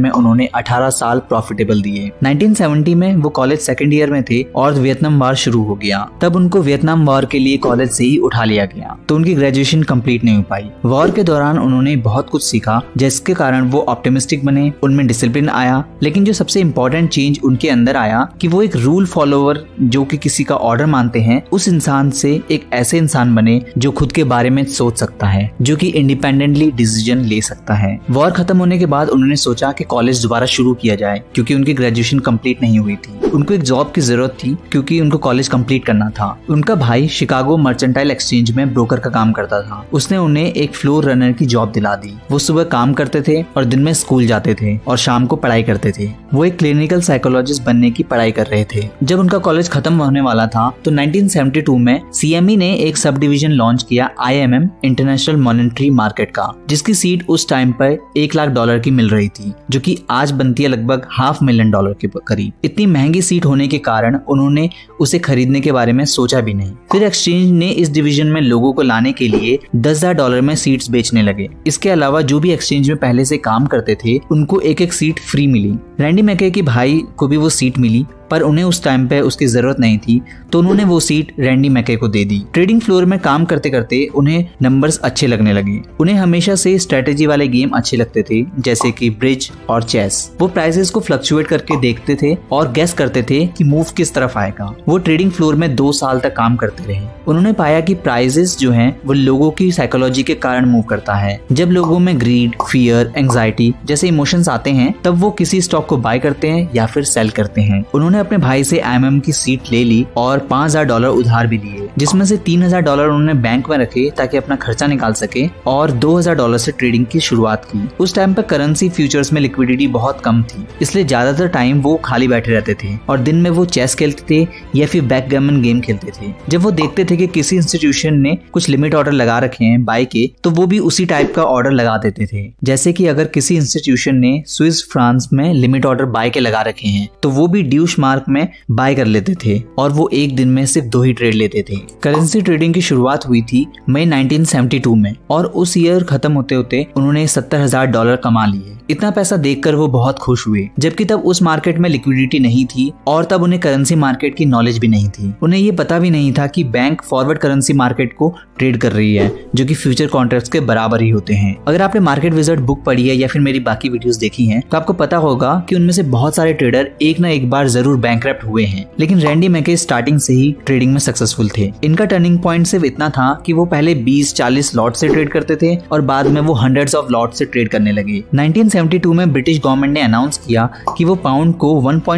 उन्हें 18 साल प्रॉफिटेबल दिए। 1970 में वो कॉलेज सेकंड ईयर में थे और वियतनाम वॉर शुरू हो गया। तब उनको वियतनाम वॉर के लिए कॉलेज से ही उठा लिया गया, तो उनकी ग्रेजुएशन कंप्लीट नहीं हो पाई। वॉर के दौरान उन्होंने बहुत कुछ सीखा, जिसके कारण वो ऑप्टिमिस्टिक बने, उनमें डिसिप्लिन आया। लेकिन जो सबसे इम्पोर्टेंट चेंज उनके अंदर आया कि वो एक रूल फॉलोवर, जो कि किसी का ऑर्डर मानते हैं, उस इंसान से एक ऐसे इंसान बने जो खुद के बारे में सोच सकता है, जो कि इंडिपेंडेंटली डिसीजन ले सकता है। वॉर खत्म होने के बाद उन्होंने सोचा कि कॉलेज दोबारा शुरू किया जाए, क्योंकि उनकी ग्रेजुएशन कंप्लीट नहीं हुई थी। उनको एक जॉब की जरूरत थी, क्योंकि उनको कॉलेज कंप्लीट करना था। उनका भाई शिकागो मर्चेंटाइल एक्सचेंज में ब्रोकर का काम करता था। उसने उन्हें एक फ्लोर रनर की जॉब दिला दी। वो सुबह काम करते थे और दिन में स्कूल जाते थे और शाम को पढ़ाई करते थे। वो एक क्लिनिकल साइकोलॉजिस्ट बनने की पढ़ाई कर रहे थे। जब उनका कॉलेज खत्म होने वाला था तो 1972 में CME ने एक सब डिवीजन लॉन्च किया IMM इंटरनेशनल मॉनेटरी मार्केट का, जिसकी सीट उस टाइम पर $1 लाख की मिल रही थी, जो कि आज बनती है लगभग $500,000 के करीब। इतनी महंगी सीट होने के कारण उन्होंने उसे खरीदने के बारे में सोचा भी नहीं। फिर एक्सचेंज ने इस डिवीजन में लोगों को लाने के लिए $10,000 में सीट्स बेचने लगे। इसके अलावा जो भी एक्सचेंज में पहले से काम करते थे उनको एक एक सीट फ्री मिली। रैंडी मैके के भाई को भी वो सीट मिली, पर उन्हें उस टाइम पे उसकी जरूरत नहीं थी, तो उन्होंने वो सीट रैंडी मैके को दे दी। ट्रेडिंग फ्लोर में काम करते करते उन्हें नंबर्स अच्छे लगने लगे। उन्हें हमेशा से स्ट्रेटेजी वाले गेम अच्छे लगते थे, जैसे कि ब्रिज और चेस। वो प्राइसेस को फ्लक्चुएट करके देखते थे और गेस करते थे कि मूव किस तरफ आएगा। वो ट्रेडिंग फ्लोर में 2 साल तक काम करते रहे। उन्होंने पाया कि प्राइसेस जो हैं वो लोगों की साइकोलॉजी के कारण मूव करता है। जब लोगों में ग्रीड, फियर, एंजाइटी जैसे इमोशंस आते हैं, तब वो किसी स्टॉक को बाय करते हैं या फिर सेल करते हैं। उन्होंने अपने भाई से IMM की सीट ले ली और $5,000 उधार भी लिए, जिसमें से $3,000 उन्होंने बैंक में रखे ताकि अपना खर्चा निकाल सके, और $2,000 से ट्रेडिंग की शुरुआत की। उस टाइम पर करेंसी फ्यूचर्स में लिक्विडिटी बहुत कम थी, इसलिए ज्यादातर टाइम वो खाली बैठे रहते थे और दिन में वो चेस खेलते थे या फिर बैकगैमन गेम खेलते थे। जब वो देखते थे कि किसी इंस्टीट्यूशन ने कुछ लिमिट ऑर्डर लगा रखे हैं बाय के, तो वो भी उसी टाइप का ऑर्डर लगा देते थे। जैसे कि अगर किसी इंस्टीट्यूशन ने स्विस फ्रांस में लिमिट ऑर्डर बाय के लगा रखे हैं, तो वो भी ड्यूश मार्क में बाय कर लेते थे और वो एक दिन में सिर्फ 2 ही ट्रेड लेते थे। करेंसी ट्रेडिंग की शुरुआत हुई थी मई 1972 में, और उस ईयर खत्म होते होते उन्होंने $70,000 कमा लिए। इतना पैसा देखकर वो बहुत खुश हुए, जबकि तब उस मार्केट में लिक्विडिटी नहीं थी और तब उन्हें करेंसी मार्केट की नॉलेज भी नहीं थी। उन्हें ये पता भी नहीं था कि बैंक फॉरवर्ड करेंसी मार्केट को ट्रेड कर रही है, जो कि फ्यूचर कॉन्ट्रैक्ट्स के बराबर ही होते हैं। अगर आपने मार्केट विज़र्ड बुक पढ़ी है या फिर मेरी बाकी वीडियोस देखी हैं, तो आपको पता होगा कि उनमें से बहुत सारे ट्रेडर एक ना एक बार जरूर बैंकरप्ट हुए हैं, लेकिन रैंडी मैके स्टार्टिंग से ही ट्रेडिंग में सक्सेसफुल थे। इनका टर्निंग पॉइंट सिर्फ इतना था कि वो पहले 20-40 लॉट से ट्रेड करते थे और बाद में वो हंड्रेड्स ऑफ लॉट से ट्रेड करने लगे। 1972 में ब्रिटिश गवर्नमेंट ने अनाउंस किया कि वो पाउंड को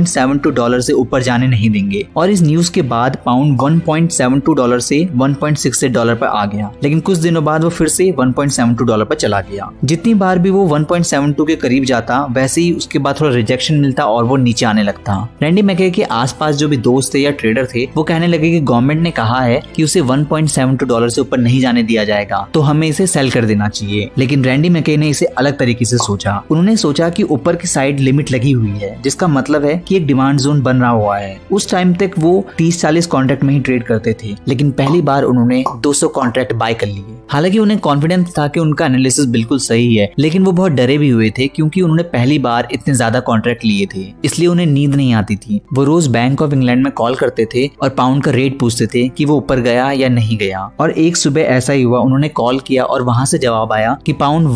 $1.72 से ऊपर जाने नहीं देंगे, और इस न्यूज के बाद पाउंड $1.72 से $1.68 पर आ गया। लेकिन कुछ दिनों बाद वो फिर से $1.72 पर चला गया। जितनी बार भी वो 1.72 के करीब जाता, वैसे ही उसके बाद थोड़ा रिजेक्शन मिलता और वो नीचे आने लगता। रैंडी मैके के आसपास जो भी दोस्त थे या ट्रेडर थे, वो कहने लगे कि गवर्नमेंट ने कहा है कि उसे $1.72 से ऊपर नहीं जाने दिया जाएगा, तो हमें इसे सेल कर देना चाहिए। लेकिन रैंडी मैके ने इसे अलग तरीके से सोचा। उन्होंने सोचा कि ऊपर की साइड लिमिट लगी हुई है, जिसका मतलब है कि एक डिमांड जोन बन रहा हुआ है। उस टाइम तक वो 30-40 कॉन्ट्रैक्ट में ही ट्रेड करते थे, लेकिन पहली बार उन्होंने 200 कॉन्ट्रैक्ट बाय कर लिए। हालांकि उन्हें कॉन्फिडेंस था कि उनका एनालिसिस बिल्कुल सही है, लेकिन वो बहुत डरे भी हुए थे, क्योंकि उन्होंने पहली बार इतने ज्यादा कॉन्ट्रैक्ट लिए थे, इसलिए उन्हें नींद नहीं आती थी। वो रोज बैंक ऑफ इंग्लैंड में कॉल करते थे और पाउंड का रेट पूछते थे कि वो ऊपर गया या नहीं गया। और एक सुबह ऐसा ही हुआ, उन्होंने कॉल किया और वहां से जवाब आया कि पाउंड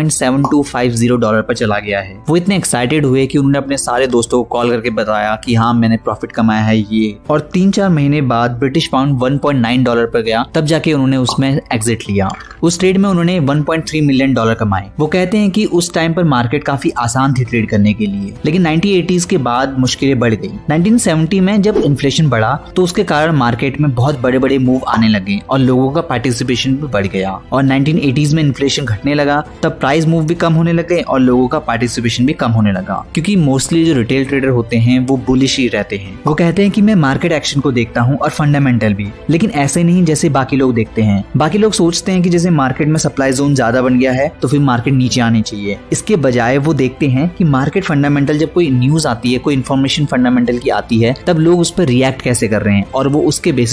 $1.7250 पर चला गया है। वो इतने एक्साइटेड हुए कि उन्होंने अपने सारे दोस्तों को कॉल करके बताया कि हाँ, मैंने प्रॉफिट कमाया है ये। और 3-4 महीने बाद ब्रिटिश पाउंड $1.9 पर गया, तब जाके उन्होंने उसमें एग्जिट लिया। उस ट्रेड में उन्होंने $1.3 मिलियन कमाए। वो कहते हैं कि उस टाइम पर मार्केट काफी आसान थी ट्रेड करने के लिए, लेकिन 1980s के बाद मुश्किलें बढ़ गई। 1970 में जब इन्फ्लेशन बढ़ा, तो उसके कारण मार्केट में बहुत बड़े बड़े मूव आने लगे और लोगों का पार्टिसिपेशन भी बढ़ गया। और 1980s में इन्फ्लेशन घटने लगा, तब प्राइस मूव भी कम होने लगे और लोगों का पार्टिसिपेशन भी कम होने लगा, क्योंकि मोस्टली जो रिटेल ट्रेडर होते हैं वो बुलिश ही रहते हैं। वो कहते हैं कि मैं मार्केट एक्शन को देखता हूँ और फंडामेंटल भी, लेकिन ऐसे नहीं जैसे बाकी लोग देखते हैं। बाकी लोग सोचते हैं कि जैसे मार्केट में सप्लाई जोन ज्यादा बन गया है तो फिर मार्केट नीचे आनी चाहिए। इसके बजाय वो देखते हैं कि मार्केट फंडामेंटल, जब कोई न्यूज आती है, कोई इन्फॉर्मेशन फंडामेंटल की आती है, तब लोग उस पर रिएक्ट कैसे कर रहे हैं और वो उसके बेसिस पर ट्रेड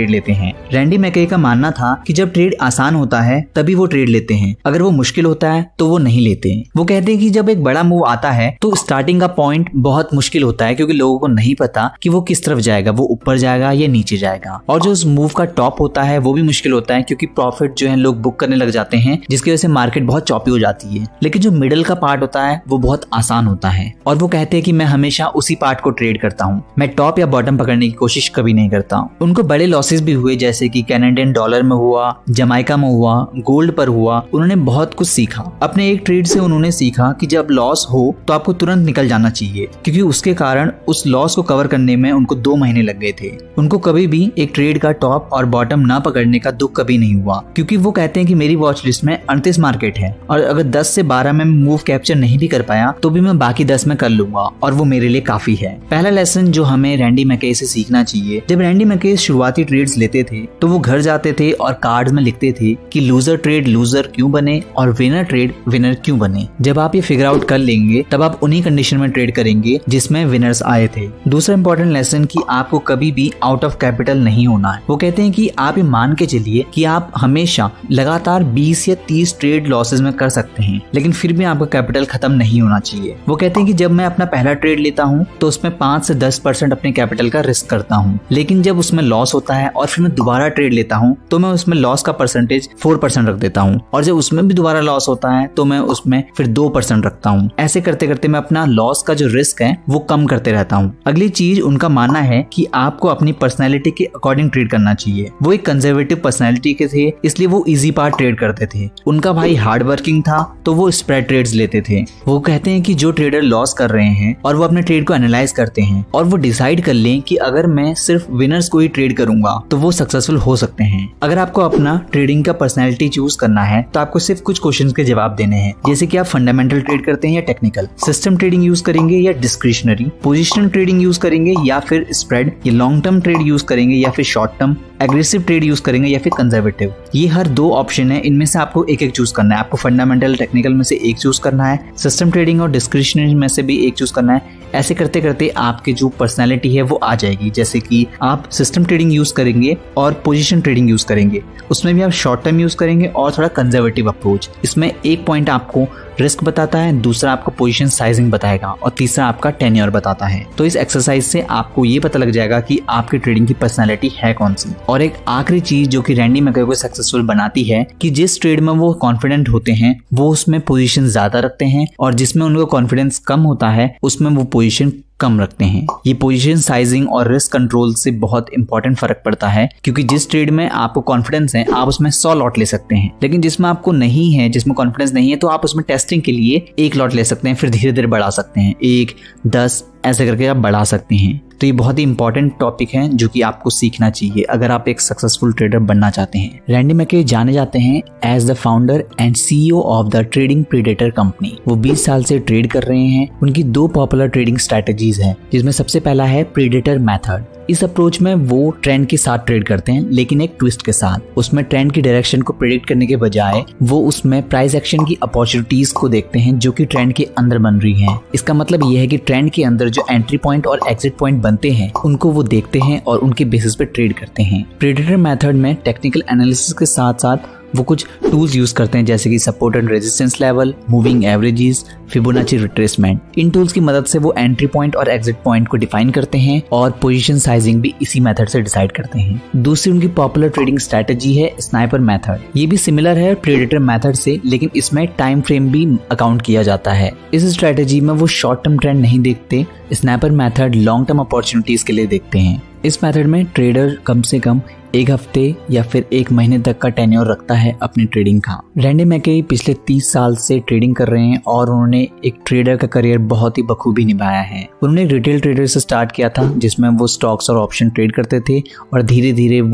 ट्रेड लेते हैं। रैंडी मैके का मानना था कि जब ट्रेड आसान होता है तभी वो ट्रेड लेते हैं, अगर वो मुश्किल होता है तो वो नहीं लेते। वो कहते हैं कि जब एक बड़ा मूव आता है तो स्टार्टिंग का पॉइंट बहुत मुश्किल होता है, क्योंकि लोगों को नहीं पता कि वो किस तरफ जाएगा, वो ऊपर जाएगा या नीचे जाएगा। और जो उस मूव का टॉप होता है वो भी मुश्किल होता है, क्योंकि प्रॉफिट जो है लोग बुक करने लग जाते हैं, जिसकी वजह से मार्केट बहुत चौपी हो जाती है। लेकिन जो मिडिल का पार्ट होता है वो बहुत आसान होता है। और वो कहते हैं कि मैं हमेशा उसी पार्ट को ट्रेड करता हूँ, मैं टॉप या बॉटम पकड़ने की कोशिश कभी नहीं करता हूँ। उनको बड़े लॉसेस भी हुए, जैसे कि कैनेडियन डॉलर में हुआ, जमाइका में हुआ, गोल्ड पर हुआ। उन्होंने बहुत कुछ सीखा। अपने एक ट्रेड से उन्होंने सीखा कि जब लॉस हो तो आपको तुरंत निकल जाना चाहिए, क्योंकि उसके कारण उस लॉस को कवर करने में उनको 2 महीने लग गए थे। उनको कभी भी एक ट्रेड का टॉप और बॉटम ना पकड़ने का दुख कभी नहीं हुआ, क्योंकि वो कहते हैं कि मेरी वॉच लिस्ट में 38 मार्केट है और अगर 10 से 12 में मूव कैप्चर नहीं भी कर पाया तो भी मैं बाकी 10 में कर लूंगा और वो मेरे लिए काफी है। पहला लेसन जो हमें रैंडी मैके से सीखना चाहिए, जब रैंडी मैके शुरुआती ट्रेड्स लेते थे तो वो घर जाते थे और कार्ड्स में लिखते थे कि लूजर ट्रेड लूजर क्यों बने और विनर ट्रेड विनर क्यों बने। जब आप ये फिगर आउट कर लेंगे तब आप उन्हीं कंडीशन में ट्रेड करेंगे जिसमें विनर्स आए थे। दूसरा इंपॉर्टेंट लेसन कि आपको कभी भी आउट ऑफ कैपिटल नहीं होना है। वो कहते हैं कि आप ये मान के चलिए कि आप हमेशा लगातार 20 या 30 ट्रेड लॉसेस में कर सकते हैं, लेकिन फिर भी आपका कैपिटल खत्म नहीं होना चाहिए। वो कहते हैं कि जब मैं अपना पहला ट्रेड लेता हूँ तो उसमें 5 से 10% अपने कैपिटल का रिस्क करता हूँ, लेकिन जब उसमें लॉस होता है और फिर मैं दोबारा ट्रेड लेता हूँ तो मैं उसमें लॉस का परसेंटेज 4% रख देता हूँ, और जब उसमें भी दोबारा लॉस होता है तो मैं उसमें फिर 2% रखता हूँ। ऐसे करते करते मैं अपना लॉस का जो रिस्क है वो कम करते रहता हूँ। अगली चीज उनका मानना है कि आपको अपनी पर्सनैलिटी के अकॉर्डिंग ट्रेड करना चाहिए। वो एक कंजर्वेटिव पर्सनैलिटी के थे, इसलिए वो इजी पार्ट ट्रेड करते थे। उनका भाई हार्ड वर्किंग था तो वो स्प्रेड ट्रेड्स लेते थे। वो कहते हैं कि जो ट्रेडर लॉस कर रहे हैं और वो अपने ट्रेड को एनालाइज करते हैं और वो डिसाइड कर लें कि अगर मैं सिर्फ विनर्स को ही ट्रेड करूंगा तो वो सक्सेसफुल हो सकते हैं। अगर आपको अपना ट्रेडिंग का पर्सनैलिटी चूज करना है तो आपको सिर्फ कुछ क्वेश्चंस के जवाब देने हैं, जैसे कि आप फंडामेंटल ट्रेड करते हैं या टेक्निकल, सिस्टम ट्रेडिंग यूज करेंगे या डिस्क्रिशनरी, पोजिशनल ट्रेडिंग यूज करेंगे या फिर स्प्रेड, या लॉन्ग टर्म ट्रेड यूज करेंगे या फिर short term, aggressive trade use करेंगे या फिर कंजर्वेटिव। ये हर 2 ऑप्शन है, इनमें से आपको एक चूज करना है। आपको फंडामेंटल टेक्निकल में से एक चूज करना है, सिस्टम ट्रेडिंग और डिस्क्रिशनरी में से भी एक चूज करना है। ऐसे करते करते आपकी जो पर्सनैलिटी है वो आ जाएगी। जैसे कि आप सिस्टम ट्रेडिंग यूज करेंगे और पोजीशन ट्रेडिंग यूज करेंगे, उसमें भी आप शॉर्ट टर्म यूज करेंगे और थोड़ा कंजर्वेटिव अप्रोच। इसमें एक पॉइंट आपको रिस्क बताता है, दूसरा आपको पोजीशन साइजिंग बताएगा और तीसरा आपका टेन्योर बताता है। तो इस एक्सरसाइज से आपको ये पता लग जाएगा कि आपकी ट्रेडिंग की पर्सनैलिटी है कौन सी। और एक आखिरी चीज जो कि रैंडी मैके को सक्सेसफुल बनाती है कि जिस ट्रेड में वो कॉन्फिडेंट होते हैं वो उसमें पोजीशन ज्यादा रखते हैं, और जिसमें उनको कॉन्फिडेंस कम होता है उसमें वो पोजीशन कम रखते हैं। ये पोजीशन साइजिंग और रिस्क कंट्रोल से बहुत इंपॉर्टेंट फर्क पड़ता है, क्योंकि जिस ट्रेड में आपको कॉन्फिडेंस है आप उसमें 100 लॉट ले सकते हैं, लेकिन जिसमें आपको नहीं है, जिसमें कॉन्फिडेंस नहीं है, तो आप उसमें टेस्टिंग के लिए 1 लॉट ले सकते हैं, फिर धीरे धीरे बढ़ा सकते हैं, 1, 10 ऐसे करके आप बढ़ा सकते हैं। तो ये बहुत ही इंपॉर्टेंट टॉपिक है जो कि आपको सीखना चाहिए अगर आप एक सक्सेसफुल ट्रेडर बनना चाहते हैं। रैंडी मैके जाने जाते हैं as the founder and CEO of the trading predator company. वो 20 साल से ट्रेड कर रहे हैं। उनकी 2 पॉपुलर ट्रेडिंग स्ट्रेटेजीज हैं, जिसमें सबसे पहला है प्रीडेटर मेथड। इस अप्रोच में वो ट्रेंड के साथ ट्रेड करते हैं, लेकिन एक ट्विस्ट के साथ। उसमें ट्रेंड की डायरेक्शन को प्रेडिक्ट करने के बजाय वो उसमें प्राइस एक्शन की अपॉर्चुनिटीज को देखते हैं जो कि ट्रेंड के अंदर बन रही हैं। इसका मतलब ये है कि ट्रेंड के अंदर जो एंट्री पॉइंट और एग्जिट पॉइंट बनते हैं उनको वो देखते हैं और उनके बेसिस पे ट्रेड करते हैं। प्रेडेटर मेथड में टेक्निकल एनालिसिस के साथ साथ वो कुछ टूल्स यूज करते हैं, जैसे कि support and resistance level, moving averages, Fibonacci retracement. इन टूल्स की मदद से वो एंट्री पॉइंट और एग्जिट पॉइंट को डिफाइन करते हैं और पोजीशन साइजिंग भी इसी मेथड से डिसाइड करते हैं। दूसरी उनकी पॉपुलर ट्रेडिंग स्ट्रेटेजी है स्नाइपर मेथड। ये भी सिमिलर है प्रेडेटर मेथड से, लेकिन इसमें टाइम फ्रेम भी अकाउंट किया जाता है। इस स्ट्रेटेजी में वो शॉर्ट टर्म ट्रेंड नहीं देखते, sniper method long term opportunities के लिए देखते हैं। इस मेथड में ट्रेडर कम से कम 1 हफ्ते या फिर 1 महीने तक का टेन्योर रखता है अपनी ट्रेडिंग का। रैंडी मैके पिछले 30 साल से ट्रेडिंग कर रहे हैं और उन्होंने एक ट्रेडर का करियर बहुत ही बखूबी निभाया है। उन्होंने एक रिटेल ट्रेडर से स्टार्ट किया था, जिसमें वो स्टॉक्स और ऑप्शन ट्रेड करते थे और धीरे धीरे वो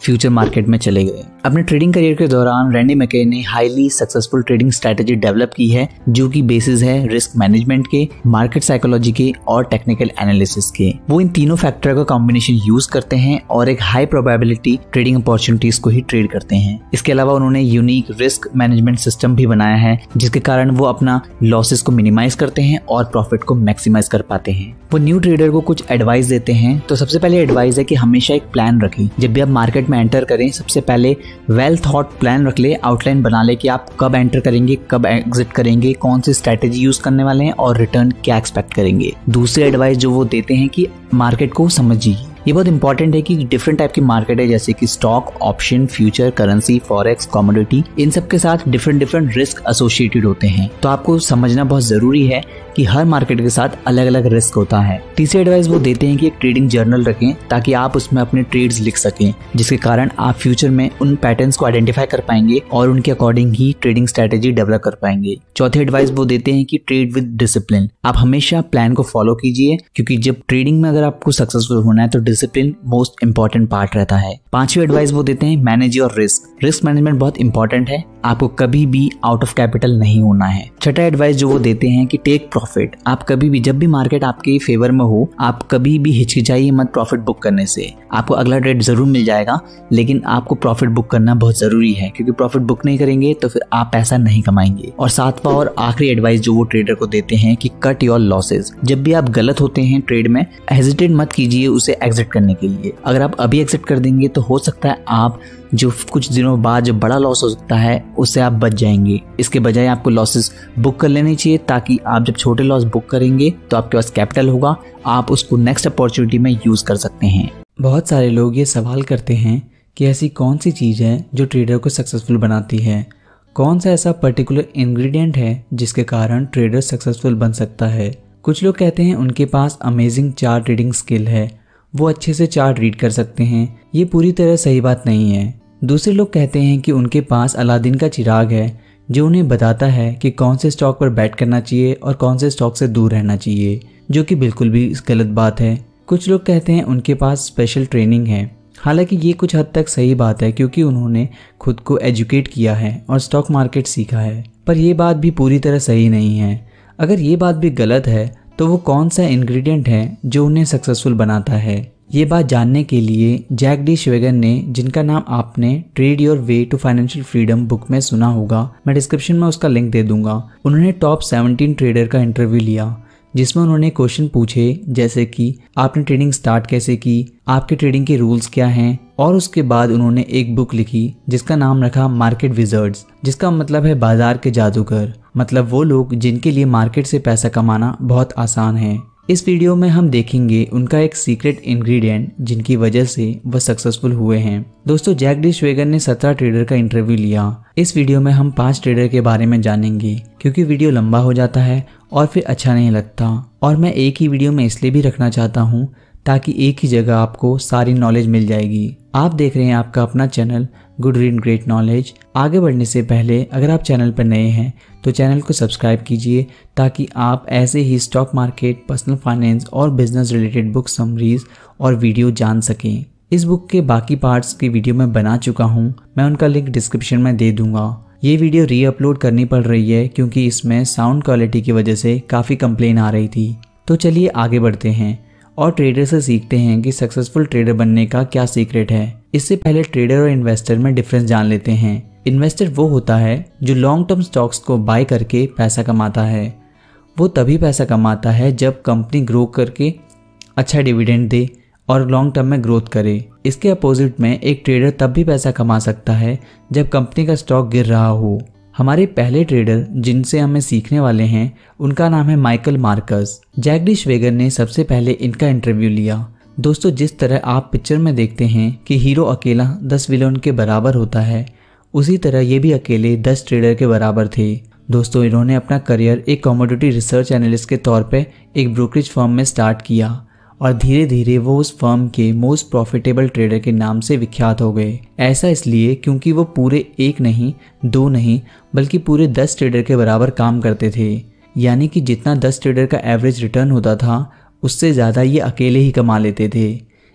फ्यूचर मार्केट में चले गए। अपने ट्रेडिंग करियर के दौरान रैंडी मैके ने highly successful trading strategy develop की है, जो कि बेसिस है रिस्क मैनेजमेंट के, मार्केट साइकोलॉजी के और टेक्निकल एनालिसिस के। वो इन तीनों फैक्टर का कॉम्बिनेशन यूज करते हैं और एक हाई प्रोबेबिलिटी ट्रेडिंग अपॉर्चुनिटीज को ही ट्रेड करते हैं। इसके अलावा उन्होंने यूनिक रिस्क मैनेजमेंट सिस्टम भी बनाया है, जिसके कारण वो अपना लॉसेस को मिनिमाइज करते हैं और प्रॉफिट को मैक्सिमाइज कर पाते हैं। वो न्यू ट्रेडर को कुछ एडवाइस देते हैं। तो सबसे पहले एडवाइस है कि हमेशा एक प्लान रखें। जब भी आप मार्केट में एंटर करें, सबसे पहले वेल थॉट प्लान रख ले, आउटलाइन बना ले कि आप कब एंटर करेंगे, कब एग्जिट करेंगे, कौन सी स्ट्रेटेजी यूज करने वाले हैं और रिटर्न क्या एक्सपेक्ट करेंगे। दूसरी एडवाइस जो वो देते हैं कि मार्केट को समझिए। ये बहुत इंपॉर्टेंट है कि डिफरेंट टाइप की मार्केट है, जैसे कि stock, option, future, currency, forex, commodity, इन सब के साथ डिफरेंट रिस्क एसोसिएटेड होते हैं। तो आपको समझना बहुत जरूरी है कि हर मार्केट के साथ अलग अलग रिस्क होता है। तीसरी एडवाइस वो देते हैं कि एक ट्रेडिंग जर्नल रखें ताकि आप उसमें अपने ट्रेड्स लिख सकें, जिसके कारण आप फ्यूचर में उन पैटर्न्स को आइडेंटिफाई कर पाएंगे और उनके अकॉर्डिंग ही ट्रेडिंग स्ट्रेटेजी डेवलप कर पाएंगे। चौथी एडवाइस वो देते हैं कि ट्रेड विद डिसिप्लिन। आप हमेशा प्लान को फॉलो कीजिए, क्योंकि जब ट्रेडिंग में अगर आपको सक्सेसफुल होना है तो डिसिप्लिन मोस्ट इंपॉर्टेंट पार्ट रहता है। पांचवी एडवाइस वो देते हैं manage your risk. Risk management बहुत इंपॉर्टेंट है, आपको कभी भी आउट ऑफ कैपिटल नहीं होना है। छठा एडवाइस जो वो देते हैं कि टेक प्रॉफिट। आप कभी भी, जब भी मार्केट आपके फेवर में हो, आप कभी भी हिचकिचाइए मत प्रॉफिट बुक करने से। आपको अगला ट्रेड जरूर मिल जाएगा, लेकिन आपको प्रॉफिट बुक करना बहुत जरूरी है, क्योंकि प्रॉफिट बुक नहीं करेंगे तो फिर आप पैसा नहीं कमाएंगे। और सातवां और आखिरी एडवाइस जो वो ट्रेडर को देते हैं कि कट योर लॉसेज। जब भी आप गलत होते हैं ट्रेड में, हेजिटेट मत कीजिए उसे एग्जिट करने के लिए। अगर आप अभी एग्जिट कर देंगे तो हो सकता है आप जो कुछ दिनों बाद जो बड़ा लॉस हो सकता है उससे आप बच जाएंगे। इसके बजाय आपको लॉसेस बुक कर लेने चाहिए, ताकि आप जब छोटे लॉस बुक करेंगे तो आपके पास कैपिटल होगा, आप उसको नेक्स्ट अपॉर्चुनिटी में यूज कर सकते हैं। बहुत सारे लोग ये सवाल करते हैं कि ऐसी कौन सी चीज़ है जो ट्रेडर को सक्सेसफुल बनाती है, कौन सा ऐसा पर्टिकुलर इंग्रेडिएंट है जिसके कारण ट्रेडर सक्सेसफुल बन सकता है। कुछ लोग कहते हैं उनके पास अमेजिंग चार्ट रीडिंग स्किल है, वो अच्छे से चार्ट रीड कर सकते हैं। ये पूरी तरह सही बात नहीं है। दूसरे लोग कहते हैं कि उनके पास अलादीन का चिराग है जो उन्हें बताता है कि कौन से स्टॉक पर बैट करना चाहिए और कौन से स्टॉक से दूर रहना चाहिए, जो कि बिल्कुल भी गलत बात है। कुछ लोग कहते हैं उनके पास स्पेशल ट्रेनिंग है। हालांकि ये कुछ हद तक सही बात है, क्योंकि उन्होंने खुद को एजुकेट किया है और स्टॉक मार्केट सीखा है, पर यह बात भी पूरी तरह सही नहीं है। अगर ये बात भी गलत है तो वो कौन सा इंग्रेडिएंट है जो उन्हें सक्सेसफुल बनाता है, ये बात जानने के लिए जैक डी श्वेगर ने, जिनका नाम आपने trade your way to financial freedom book में सुना होगा, मैं डिस्क्रिप्शन में उसका लिंक दे दूंगा। उन्होंने टॉप 17 ट्रेडर का इंटरव्यू लिया, जिसमें उन्होंने क्वेश्चन पूछे जैसे कि आपने ट्रेडिंग स्टार्ट कैसे की, आपके ट्रेडिंग के रूल्स क्या हैं, और उसके बाद उन्होंने एक बुक लिखी जिसका नाम रखा मार्केट विजर्ड्स, जिसका मतलब है बाजार के जादूगर। मतलब वो लोग जिनके लिए मार्केट से पैसा कमाना बहुत आसान है। इस वीडियो में हम देखेंगे उनका एक सीक्रेट इंग्रेडिएंट जिनकी वजह से वह सक्सेसफुल हुए हैं। दोस्तों, जैक डी श्वेगर ने 17 ट्रेडर का इंटरव्यू लिया। इस वीडियो में हम 5 ट्रेडर के बारे में जानेंगे, क्योंकि वीडियो लंबा हो जाता है और फिर अच्छा नहीं लगता, और मैं एक ही वीडियो में इसलिए भी रखना चाहता हूँ ताकि एक ही जगह आपको सारी नॉलेज मिल जाएगी। आप देख रहे हैं आपका अपना channel good read great knowledge. आगे बढ़ने से पहले अगर आप चैनल पर नए हैं तो चैनल को सब्सक्राइब कीजिए, ताकि आप ऐसे ही स्टॉक मार्केट, पर्सनल फाइनेंस और बिजनेस रिलेटेड बुक समरीज और वीडियो जान सकें। इस बुक के बाकी पार्ट्स की वीडियो मैं बना चुका हूँ, मैं उनका लिंक डिस्क्रिप्शन में दे दूंगा। ये वीडियो रीअपलोड करनी पड़ रही है क्योंकि इसमें साउंड क्वालिटी की वजह से काफ़ी कंप्लेन आ रही थी। तो चलिए आगे बढ़ते हैं और ट्रेडर से सीखते हैं कि सक्सेसफुल ट्रेडर बनने का क्या सीक्रेट है। इससे पहले ट्रेडर और इन्वेस्टर में डिफरेंस जान लेते हैं। इन्वेस्टर वो होता है जो लॉन्ग टर्म स्टॉक्स को बाय करके पैसा कमाता है। वो तभी पैसा कमाता है जब कंपनी ग्रो करके अच्छा डिविडेंड दे और लॉन्ग टर्म में ग्रोथ करे। इसके अपोजिट में एक ट्रेडर तब भी पैसा कमा सकता है जब कंपनी का स्टॉक गिर रहा हो। हमारे पहले ट्रेडर जिनसे हमें सीखने वाले हैं उनका नाम है Michael Marcus. Jack D Schwager ने सबसे पहले इनका इंटरव्यू लिया। दोस्तों, जिस तरह आप पिक्चर में देखते हैं कि हीरो अकेला 10 विलन के बराबर होता है, उसी तरह ये भी अकेले 10 ट्रेडर के बराबर थे। दोस्तों, इन्होंने अपना करियर एक कमोडिटी रिसर्च एनालिस्ट के तौर पे एक ब्रोकरेज फर्म में स्टार्ट किया और धीरे धीरे वो उस फर्म के मोस्ट प्रॉफिटेबल ट्रेडर के नाम से विख्यात हो गए। ऐसा इसलिए क्योंकि वो पूरे 1 नहीं 2 नहीं बल्कि पूरे 10 ट्रेडर के बराबर काम करते थे। यानी कि जितना 10 ट्रेडर का एवरेज रिटर्न होता था उससे ज़्यादा ये अकेले ही कमा लेते थे।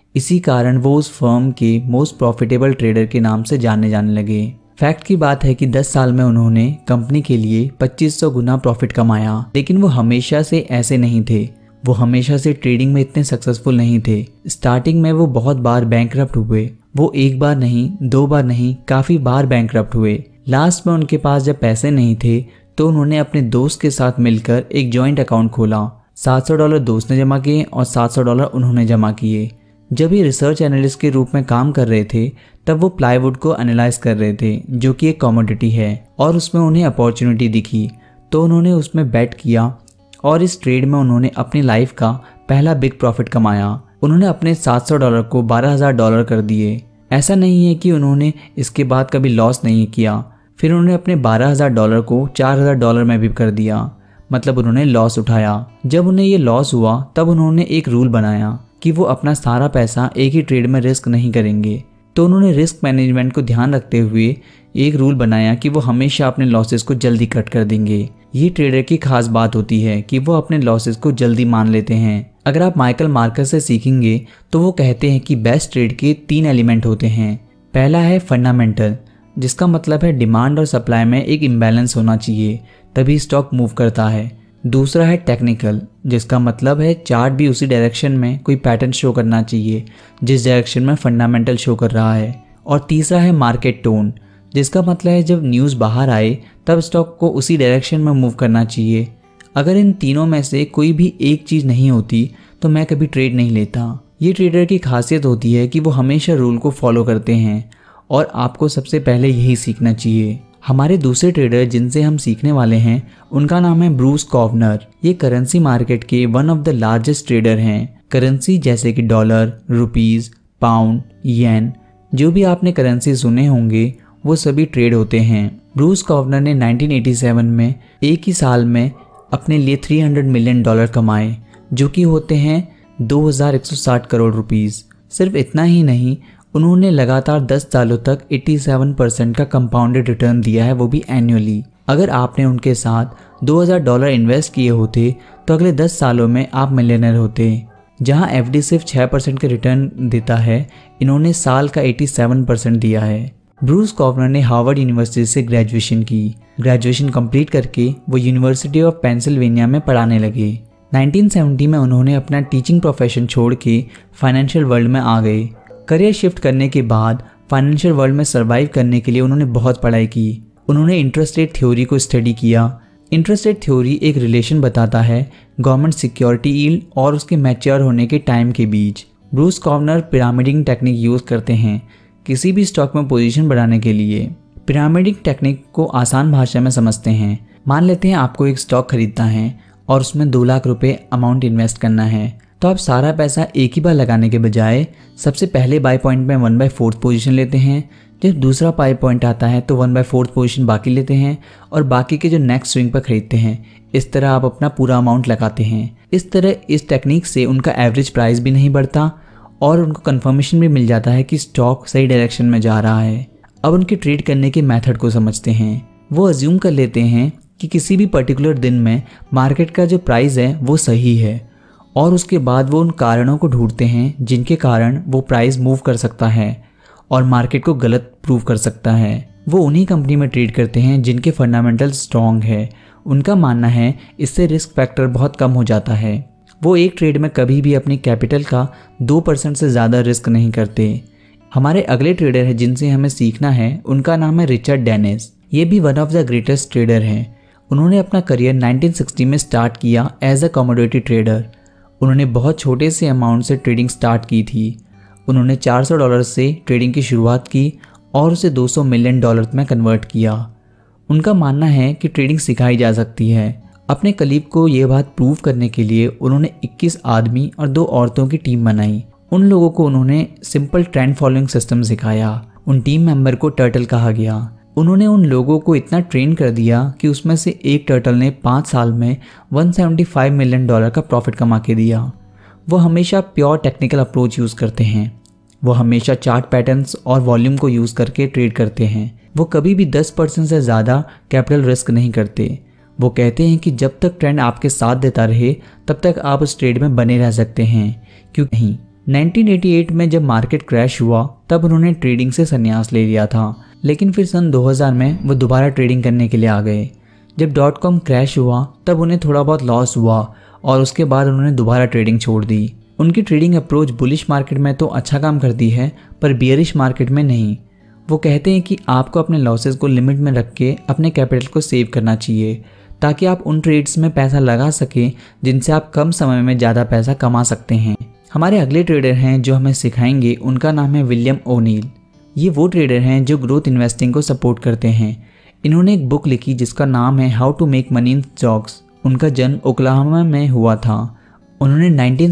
इसी कारण वो उस फर्म के मोस्ट प्रॉफिटेबल ट्रेडर के नाम से जाने लगे। फैक्ट की बात है कि 10 साल में उन्होंने कंपनी के लिए 2500 गुना प्रॉफिट कमाया। लेकिन वो हमेशा से ऐसे नहीं थे, वो हमेशा से ट्रेडिंग में इतने सक्सेसफुल नहीं थे। स्टार्टिंग में वो बहुत बार बैंकरप्ट हुए। वो एक बार नहीं, 2 बार नहीं, काफ़ी बार बैंकरप्ट हुए। लास्ट में उनके पास जब पैसे नहीं थे तो उन्होंने अपने दोस्त के साथ मिलकर एक जॉइंट अकाउंट खोला। $700 दोस्त ने जमा किए और $700 उन्होंने जमा किए। जब ये रिसर्च एनालिस्ट के रूप में काम कर रहे थे तब वो प्लाईवुड को एनालाइज कर रहे थे, जो कि एक कमोडिटी है, और उसमें उन्हें अपॉर्चुनिटी दिखी तो उन्होंने उसमें बेट किया और इस ट्रेड में उन्होंने अपनी लाइफ का पहला बिग प्रॉफिट कमाया। उन्होंने अपने $700 को $12,000 कर दिए। ऐसा नहीं है कि उन्होंने इसके बाद कभी लॉस नहीं किया। फिर उन्होंने अपने $12,000 को $4,000 में भी कर दिया, मतलब उन्होंने लॉस उठाया। जब उन्हें ये लॉस हुआ तब उन्होंने एक रूल बनाया कि वो अपना सारा पैसा एक ही ट्रेड में रिस्क नहीं करेंगे। तो उन्होंने रिस्क मैनेजमेंट को ध्यान रखते हुए एक रूल बनाया कि वो हमेशा अपने लॉसेस को जल्दी कट कर देंगे। ये ट्रेडर की खास बात होती है कि वो अपने लॉसेस को जल्दी मान लेते हैं। अगर आप माइकल मार्कस से सीखेंगे तो वो कहते हैं कि बेस्ट ट्रेड के 3 एलिमेंट होते हैं। पहला है फंडामेंटल, जिसका मतलब है डिमांड और सप्लाई में एक इम्बैलेंस होना चाहिए, तभी स्टॉक मूव करता है। दूसरा है टेक्निकल, जिसका मतलब है चार्ट भी उसी डायरेक्शन में कोई पैटर्न शो करना चाहिए जिस डायरेक्शन में फंडामेंटल शो कर रहा है। और तीसरा है मार्केट टोन, जिसका मतलब है जब न्यूज़ बाहर आए तब स्टॉक को उसी डायरेक्शन में मूव करना चाहिए। अगर इन तीनों में से कोई भी एक चीज़ नहीं होती तो मैं कभी ट्रेड नहीं लेता। ये ट्रेडर की खासियत होती है कि वो हमेशा रूल को फॉलो करते हैं और आपको सबसे पहले यही सीखना चाहिए। हमारे दूसरे ट्रेडर जिनसे हम सीखने वाले हैं उनका नाम है ब्रूस कॉवनर। ये करेंसी मार्केट के one of the largest trader हैं। करेंसी जैसे कि डॉलर, रुपीस, पाउंड, येन, जो भी आपने करेंसी सुने होंगे वो सभी ट्रेड होते हैं। ब्रूस कॉवनर ने 1987 में एक ही साल में अपने लिए $300 मिलियन कमाए, जो कि होते हैं 2160 करोड़ रुपीस। सिर्फ इतना ही नहीं, उन्होंने लगातार 10 सालों तक 87% का कंपाउंडेड रिटर्न दिया है, वो भी एनुअली। अगर आपने उनके साथ $2000 इन्वेस्ट किए होते तो अगले 10 सालों में आप मिलियनर होते। जहां एफडी सिर्फ 6% के रिटर्न देता है, इन्होंने साल का 87% दिया है। ब्रूस कॉवनर ने हार्वर्ड यूनिवर्सिटी से ग्रेजुएशन की। ग्रेजुएशन कंप्लीट करके वो यूनिवर्सिटी ऑफ पेंसिल्वेनिया में पढ़ाने लगे। 1970 में उन्होंने अपना टीचिंग प्रोफेशन छोड़ के फाइनेंशियल वर्ल्ड में आ गए। करियर शिफ्ट करने के बाद फाइनेंशियल वर्ल्ड में सर्वाइव करने के लिए उन्होंने बहुत पढ़ाई की। उन्होंने इंटरेस्ट रेट थ्योरी को स्टडी किया। इंटरेस्ट रेट थ्योरी एक रिलेशन बताता है गवर्नमेंट सिक्योरिटी यील्ड और उसके मैच्योर होने के टाइम के बीच। Bruce Kovner pyramiding technique use करते हैं किसी भी स्टॉक में पोजीशन बढ़ाने के लिए। पिरामिडिंग टेक्निक को आसान भाषा में समझते हैं। मान लेते हैं आपको एक स्टॉक खरीदना है और उसमें 2 लाख रुपए अमाउंट इन्वेस्ट करना है, तो आप सारा पैसा एक ही बार लगाने के बजाय सबसे पहले बाय पॉइंट में 1/4 पोजीशन लेते हैं। जब दूसरा बाय पॉइंट आता है तो 1/4 पोजीशन बाकी लेते हैं और बाकी के जो नेक्स्ट स्विंग पर खरीदते हैं। इस तरह आप अपना पूरा अमाउंट लगाते हैं। इस तरह इस टेक्निक से उनका एवरेज प्राइस भी नहीं बढ़ता और उनको कंफर्मेशन भी मिल जाता है कि स्टॉक सही डायरेक्शन में जा रहा है। अब उनके ट्रेड करने के मेथड को समझते हैं। वो अज्यूम कर लेते हैं कि किसी भी पर्टिकुलर दिन में मार्केट का जो प्राइस है वो सही है और उसके बाद वो उन कारणों को ढूंढते हैं जिनके कारण वो प्राइस मूव कर सकता है और मार्केट को गलत प्रूव कर सकता है। वो उन्हीं कंपनी में ट्रेड करते हैं जिनके फंडामेंटल स्ट्रॉन्ग है। उनका मानना है इससे रिस्क फैक्टर बहुत कम हो जाता है। वो एक ट्रेड में कभी भी अपनी कैपिटल का 2% से ज़्यादा रिस्क नहीं करते। हमारे अगले ट्रेडर हैं जिनसे हमें सीखना है, उनका नाम है रिचर्ड डेनिस। ये भी one of the greatest trader हैं। उन्होंने अपना करियर 1960 में स्टार्ट किया एज अ कमोडिटी ट्रेडर। उन्होंने बहुत छोटे से अमाउंट से ट्रेडिंग स्टार्ट की थी। उन्होंने $400 से ट्रेडिंग की शुरुआत की और उसे $200 मिलियन में कन्वर्ट किया। उनका मानना है कि ट्रेडिंग सिखाई जा सकती है। अपने कलीग को यह बात प्रूव करने के लिए उन्होंने 21 आदमी और 2 औरतों की टीम बनाई। उन लोगों को उन्होंने सिंपल ट्रेंड फॉलोइंग सिस्टम सिखाया। उन टीम मेंबर को टर्टल कहा गया। उन्होंने उन लोगों को इतना ट्रेन कर दिया कि उसमें से एक टर्टल ने 5 साल में $175 मिलियन का प्रॉफिट कमा के दिया। वो हमेशा प्योर टेक्निकल अप्रोच यूज़ करते हैं। वो हमेशा चार्ट पैटर्न्स और वॉल्यूम को यूज़ करके ट्रेड करते हैं। वो कभी भी 10% से ज़्यादा कैपिटल रिस्क नहीं करते। वो कहते हैं कि जब तक ट्रेंड आपके साथ देता रहे तब तक आप उस ट्रेड में बने रह सकते हैं, क्योंकि नहीं, 1988 में जब मार्केट क्रैश हुआ तब उन्होंने ट्रेडिंग से संन्यास ले लिया था, लेकिन फिर सन 2000 में वो दोबारा ट्रेडिंग करने के लिए आ गए। जब .com क्रैश हुआ तब उन्हें थोड़ा बहुत लॉस हुआ और उसके बाद उन्होंने दोबारा ट्रेडिंग छोड़ दी। उनकी ट्रेडिंग अप्रोच बुलिश मार्केट में तो अच्छा काम करती है पर बियरिश मार्केट में नहीं। वो कहते हैं कि आपको अपने लॉसेस को लिमिट में रख के अपने कैपिटल को सेव करना चाहिए ताकि आप उन ट्रेड्स में पैसा लगा सकें जिनसे आप कम समय में ज़्यादा पैसा कमा सकते हैं। हमारे अगले ट्रेडर हैं जो हमें सिखाएंगे, उनका नाम है विलियम ओनील। ये वो ट्रेडर हैं जो ग्रोथ इन्वेस्टिंग को सपोर्ट करते हैं। इन्होंने एक बुक लिखी जिसका नाम है how to make money in stocks. उनका जन्म ओक्लाहोमा में हुआ था। उन्होंने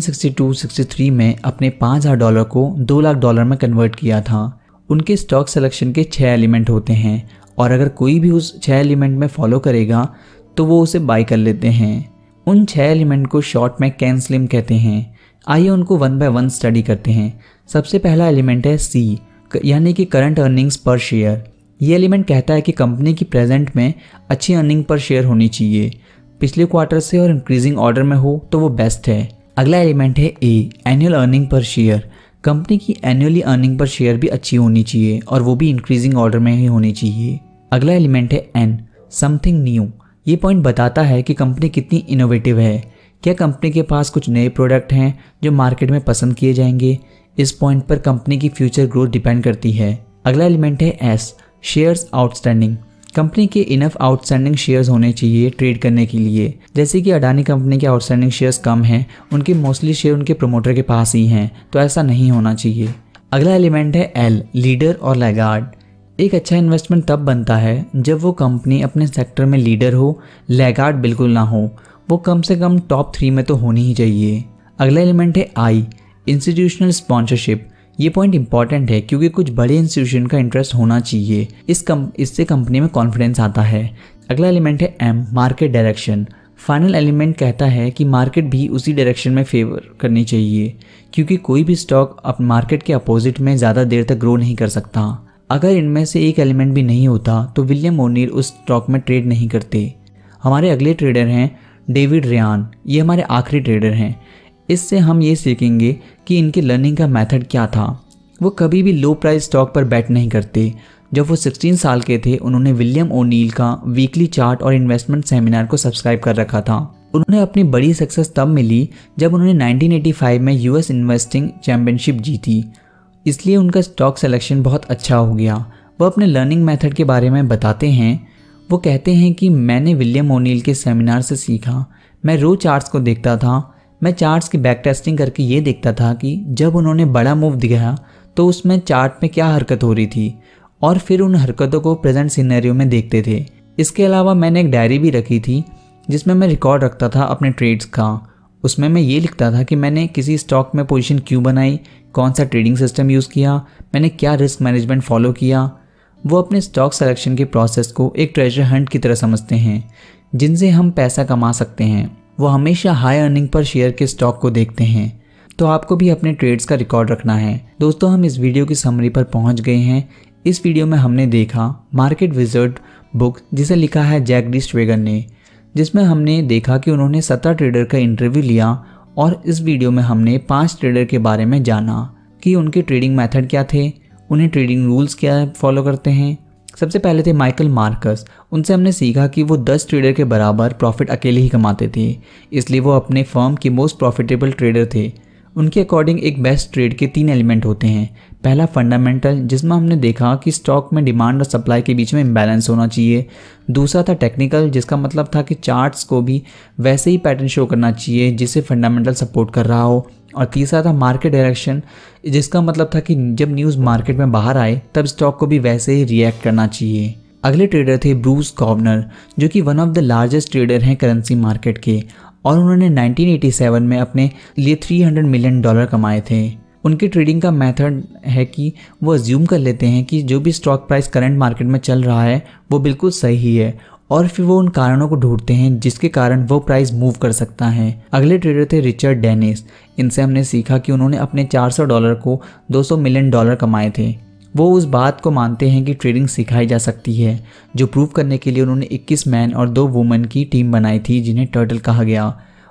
1962-63 में अपने $5000 को $2 लाख में कन्वर्ट किया था। उनके स्टॉक सिलेक्शन के 6 एलिमेंट होते हैं और अगर कोई भी उस 6 एलिमेंट में फॉलो करेगा तो वो उसे बाय कर लेते हैं। उन 6 एलिमेंट को शॉर्ट में कैन स्लिम कहते हैं। आइए उनको 1 बाय 1 स्टडी करते हैं। सबसे पहला एलिमेंट है सी, यानी कि करंट अर्निंग्स पर शेयर। ये एलिमेंट कहता है कि कंपनी की प्रेजेंट में अच्छी अर्निंग पर शेयर होनी चाहिए, पिछले क्वार्टर से और इंक्रीजिंग ऑर्डर में हो तो वो बेस्ट है। अगला एलिमेंट है A, annual earning per share. Company की एनुअली अर्निंग पर शेयर भी अच्छी होनी चाहिए और वो भी इंक्रीजिंग ऑर्डर में ही होनी चाहिए। अगला एलिमेंट है एन, समथिंग न्यू। ये पॉइंट बताता है कि कंपनी कितनी इनोवेटिव है। क्या कंपनी के पास कुछ नए प्रोडक्ट हैं जो मार्केट में पसंद किए जाएंगे? इस पॉइंट पर कंपनी की फ्यूचर ग्रोथ डिपेंड करती है। अगला एलिमेंट है एस, शेयर्स आउटस्टैंडिंग। कंपनी के इनफ आउटस्टैंडिंग शेयर्स होने चाहिए ट्रेड करने के लिए। जैसे कि अडानी कंपनी के आउटस्टैंडिंग शेयर्स कम हैं, उनके मोस्टली शेयर उनके प्रमोटर के पास ही हैं, तो ऐसा नहीं होना चाहिए। अगला एलिमेंट है एल, लीडर और लैगार्ड। एक अच्छा इन्वेस्टमेंट तब बनता है जब वो कंपनी अपने सेक्टर में लीडर हो, लैगार्ड बिल्कुल ना हो। वो कम से कम टॉप 3 में तो होनी ही चाहिए। अगला एलिमेंट है आई, इंस्टीट्यूशनल स्पॉन्सरशिप। ये पॉइंट इंपॉर्टेंट है क्योंकि कुछ बड़े इंस्टीट्यूशन का इंटरेस्ट होना चाहिए। इससे कंपनी में कॉन्फिडेंस आता है। अगला एलिमेंट है M, market direction. Final element कहता है कि मार्केट भी उसी डायरेक्शन में फेवर करनी चाहिए क्योंकि कोई भी स्टॉक अब मार्केट के अपोजिट में ज़्यादा देर तक ग्रो नहीं कर सकता। अगर इनमें से एक एलिमेंट भी नहीं होता तो विलियम ओनील उस स्टॉक में ट्रेड नहीं करते। हमारे अगले ट्रेडर हैं डेविड रेयान। ये हमारे आखिरी ट्रेडर हैं। इससे हम ये सीखेंगे कि इनकी लर्निंग का मेथड क्या था। वो कभी भी लो प्राइस स्टॉक पर बैट नहीं करते। जब वो 16 साल के थे उन्होंने विलियम ओनील का वीकली चार्ट और इन्वेस्टमेंट सेमिनार को सब्सक्राइब कर रखा था। उन्होंने अपनी बड़ी सक्सेस तब मिली जब उन्होंने 1985 में यूएस इन्वेस्टिंग चैंपियनशिप जीती, इसलिए उनका स्टॉक सिलेक्शन बहुत अच्छा हो गया। वो अपने लर्निंग मेथड के बारे में बताते हैं। वो कहते हैं कि मैंने विलियम ओनील के सेमिनार से सीखा। मैं रोज चार्ट्स को देखता था। मैं चार्ट्स की बैक टेस्टिंग करके ये देखता था कि जब उन्होंने बड़ा मूव दिखाया तो उसमें चार्ट में क्या हरकत हो रही थी और फिर उन हरकतों को प्रेजेंट सिनेरियो में देखते थे। इसके अलावा मैंने एक डायरी भी रखी थी जिसमें मैं रिकॉर्ड रखता था अपने ट्रेड्स का। उसमें मैं ये लिखता था कि मैंने किसी स्टॉक में पोजीशन क्यों बनाई, कौन सा ट्रेडिंग सिस्टम यूज़ किया, मैंने क्या रिस्क मैनेजमेंट फॉलो किया। वो अपने स्टॉक सिलेक्शन के प्रोसेस को एक ट्रेजर हंट की तरह समझते हैं जिनसे हम पैसा कमा सकते हैं। वो हमेशा हाई अर्निंग पर शेयर के स्टॉक को देखते हैं। तो आपको भी अपने ट्रेड्स का रिकॉर्ड रखना है। दोस्तों, हम इस वीडियो की समरी पर पहुंच गए हैं। इस वीडियो में हमने देखा मार्केट विजर्ड बुक जिसे लिखा है जैक डी स्ट्रेगर ने, जिसमें हमने देखा कि उन्होंने 17 ट्रेडर का इंटरव्यू लिया और इस वीडियो में हमने 5 ट्रेडर के बारे में जाना कि उनके ट्रेडिंग मेथड क्या थे, उन्हें ट्रेडिंग रूल्स क्या फॉलो करते हैं। सबसे पहले थे माइकल मार्कस। उनसे हमने सीखा कि वो 10 ट्रेडर के बराबर प्रॉफिट अकेले ही कमाते थे, इसलिए वो अपने फर्म के मोस्ट प्रॉफिटेबल ट्रेडर थे। उनके अकॉर्डिंग एक बेस्ट ट्रेड के 3 एलिमेंट होते हैं। पहला फंडामेंटल, जिसमें हमने देखा कि स्टॉक में डिमांड और सप्लाई के बीच में इम्बैलेंस होना चाहिए। दूसरा था टेक्निकल, जिसका मतलब था कि चार्ट्स को भी वैसे ही पैटर्न शो करना चाहिए जिसे फंडामेंटल सपोर्ट कर रहा हो। और तीसरा था मार्केट डायरेक्शन, जिसका मतलब था कि जब न्यूज़ मार्केट में बाहर आए तब स्टॉक को भी वैसे ही रिएक्ट करना चाहिए। अगले ट्रेडर थे ब्रूस कॉर्नर, जो कि one of the largest trader हैं करेंसी मार्केट के, और उन्होंने 1987 में अपने लिए $300 मिलियन कमाए थे। उनके ट्रेडिंग का मेथड है कि वो अज्यूम कर लेते हैं कि जो भी स्टॉक प्राइस करंट मार्केट में चल रहा है वो बिल्कुल सही है, और फिर वो उन कारणों को ढूंढते हैं जिसके कारण वो प्राइस मूव कर सकता है। अगले ट्रेडर थे रिचर्ड डेनिस। इनसे हमने सीखा कि उन्होंने अपने $400 को $200 मिलियन कमाए थे। वो उस बात को मानते हैं कि ट्रेडिंग सिखाई जा सकती है, जो प्रूव करने के लिए उन्होंने 21 मैन और 2 वुमेन की टीम बनाई थी जिन्हें टर्टल कहा गया।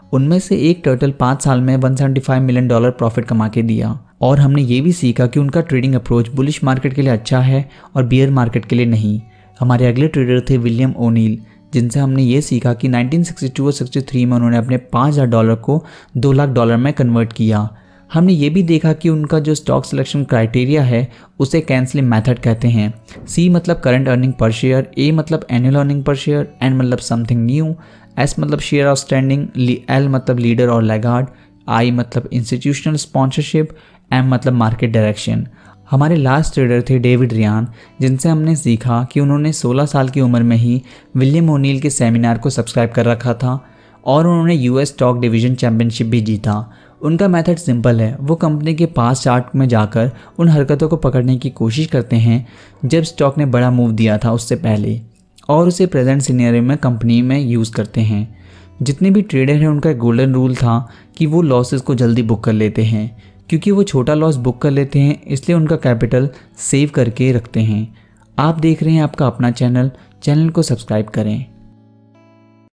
उनमें से एक टर्टल 5 साल में $175 मिलियन प्रॉफिट कमा के दिया। और हमने ये भी सीखा कि उनका ट्रेडिंग अप्रोच बुलिश मार्केट के लिए अच्छा है और बियर मार्केट के लिए नहीं। हमारे अगले ट्रेडर थे विलियम ओनील, जिनसे हमने ये सीखा कि 1962 और 63 में उन्होंने अपने $5,000 को $2 लाख में कन्वर्ट किया। हमने ये भी देखा कि उनका जो स्टॉक सिलेक्शन क्राइटेरिया है उसे कैंसलिंग मेथड कहते हैं। C मतलब current earning per share, A मतलब annual earning per share, N मतलब समथिंग न्यू, S मतलब शेयर आउटस्टैंडिंग, L मतलब लीडर और लैगार्ड, I मतलब इंस्टीट्यूशनल स्पॉन्सरशिप, M मतलब मार्केट डायरेक्शन। हमारे लास्ट ट्रेडर थे डेविड रियान, जिनसे हमने सीखा कि उन्होंने 16 साल की उम्र में ही विलियम ओनील के सेमिनार को सब्सक्राइब कर रखा था और उन्होंने US स्टॉक डिवीजन चैंपियनशिप भी जीता। उनका मेथड सिंपल है, वो कंपनी के पास चार्ट में जाकर उन हरकतों को पकड़ने की कोशिश करते हैं जब स्टॉक ने बड़ा मूव दिया था उससे पहले, और उसे प्रेजेंट सिनेरियो में कंपनी में यूज़ करते हैं। जितने भी ट्रेडर हैं उनका एक गोल्डन रूल था कि वो लॉसेस को जल्दी बुक कर लेते हैं, क्योंकि वो छोटा लॉस बुक कर लेते हैं इसलिए उनका कैपिटल सेव करके रखते हैं। आप देख रहे हैं आपका अपना चैनल को सब्सक्राइब करें।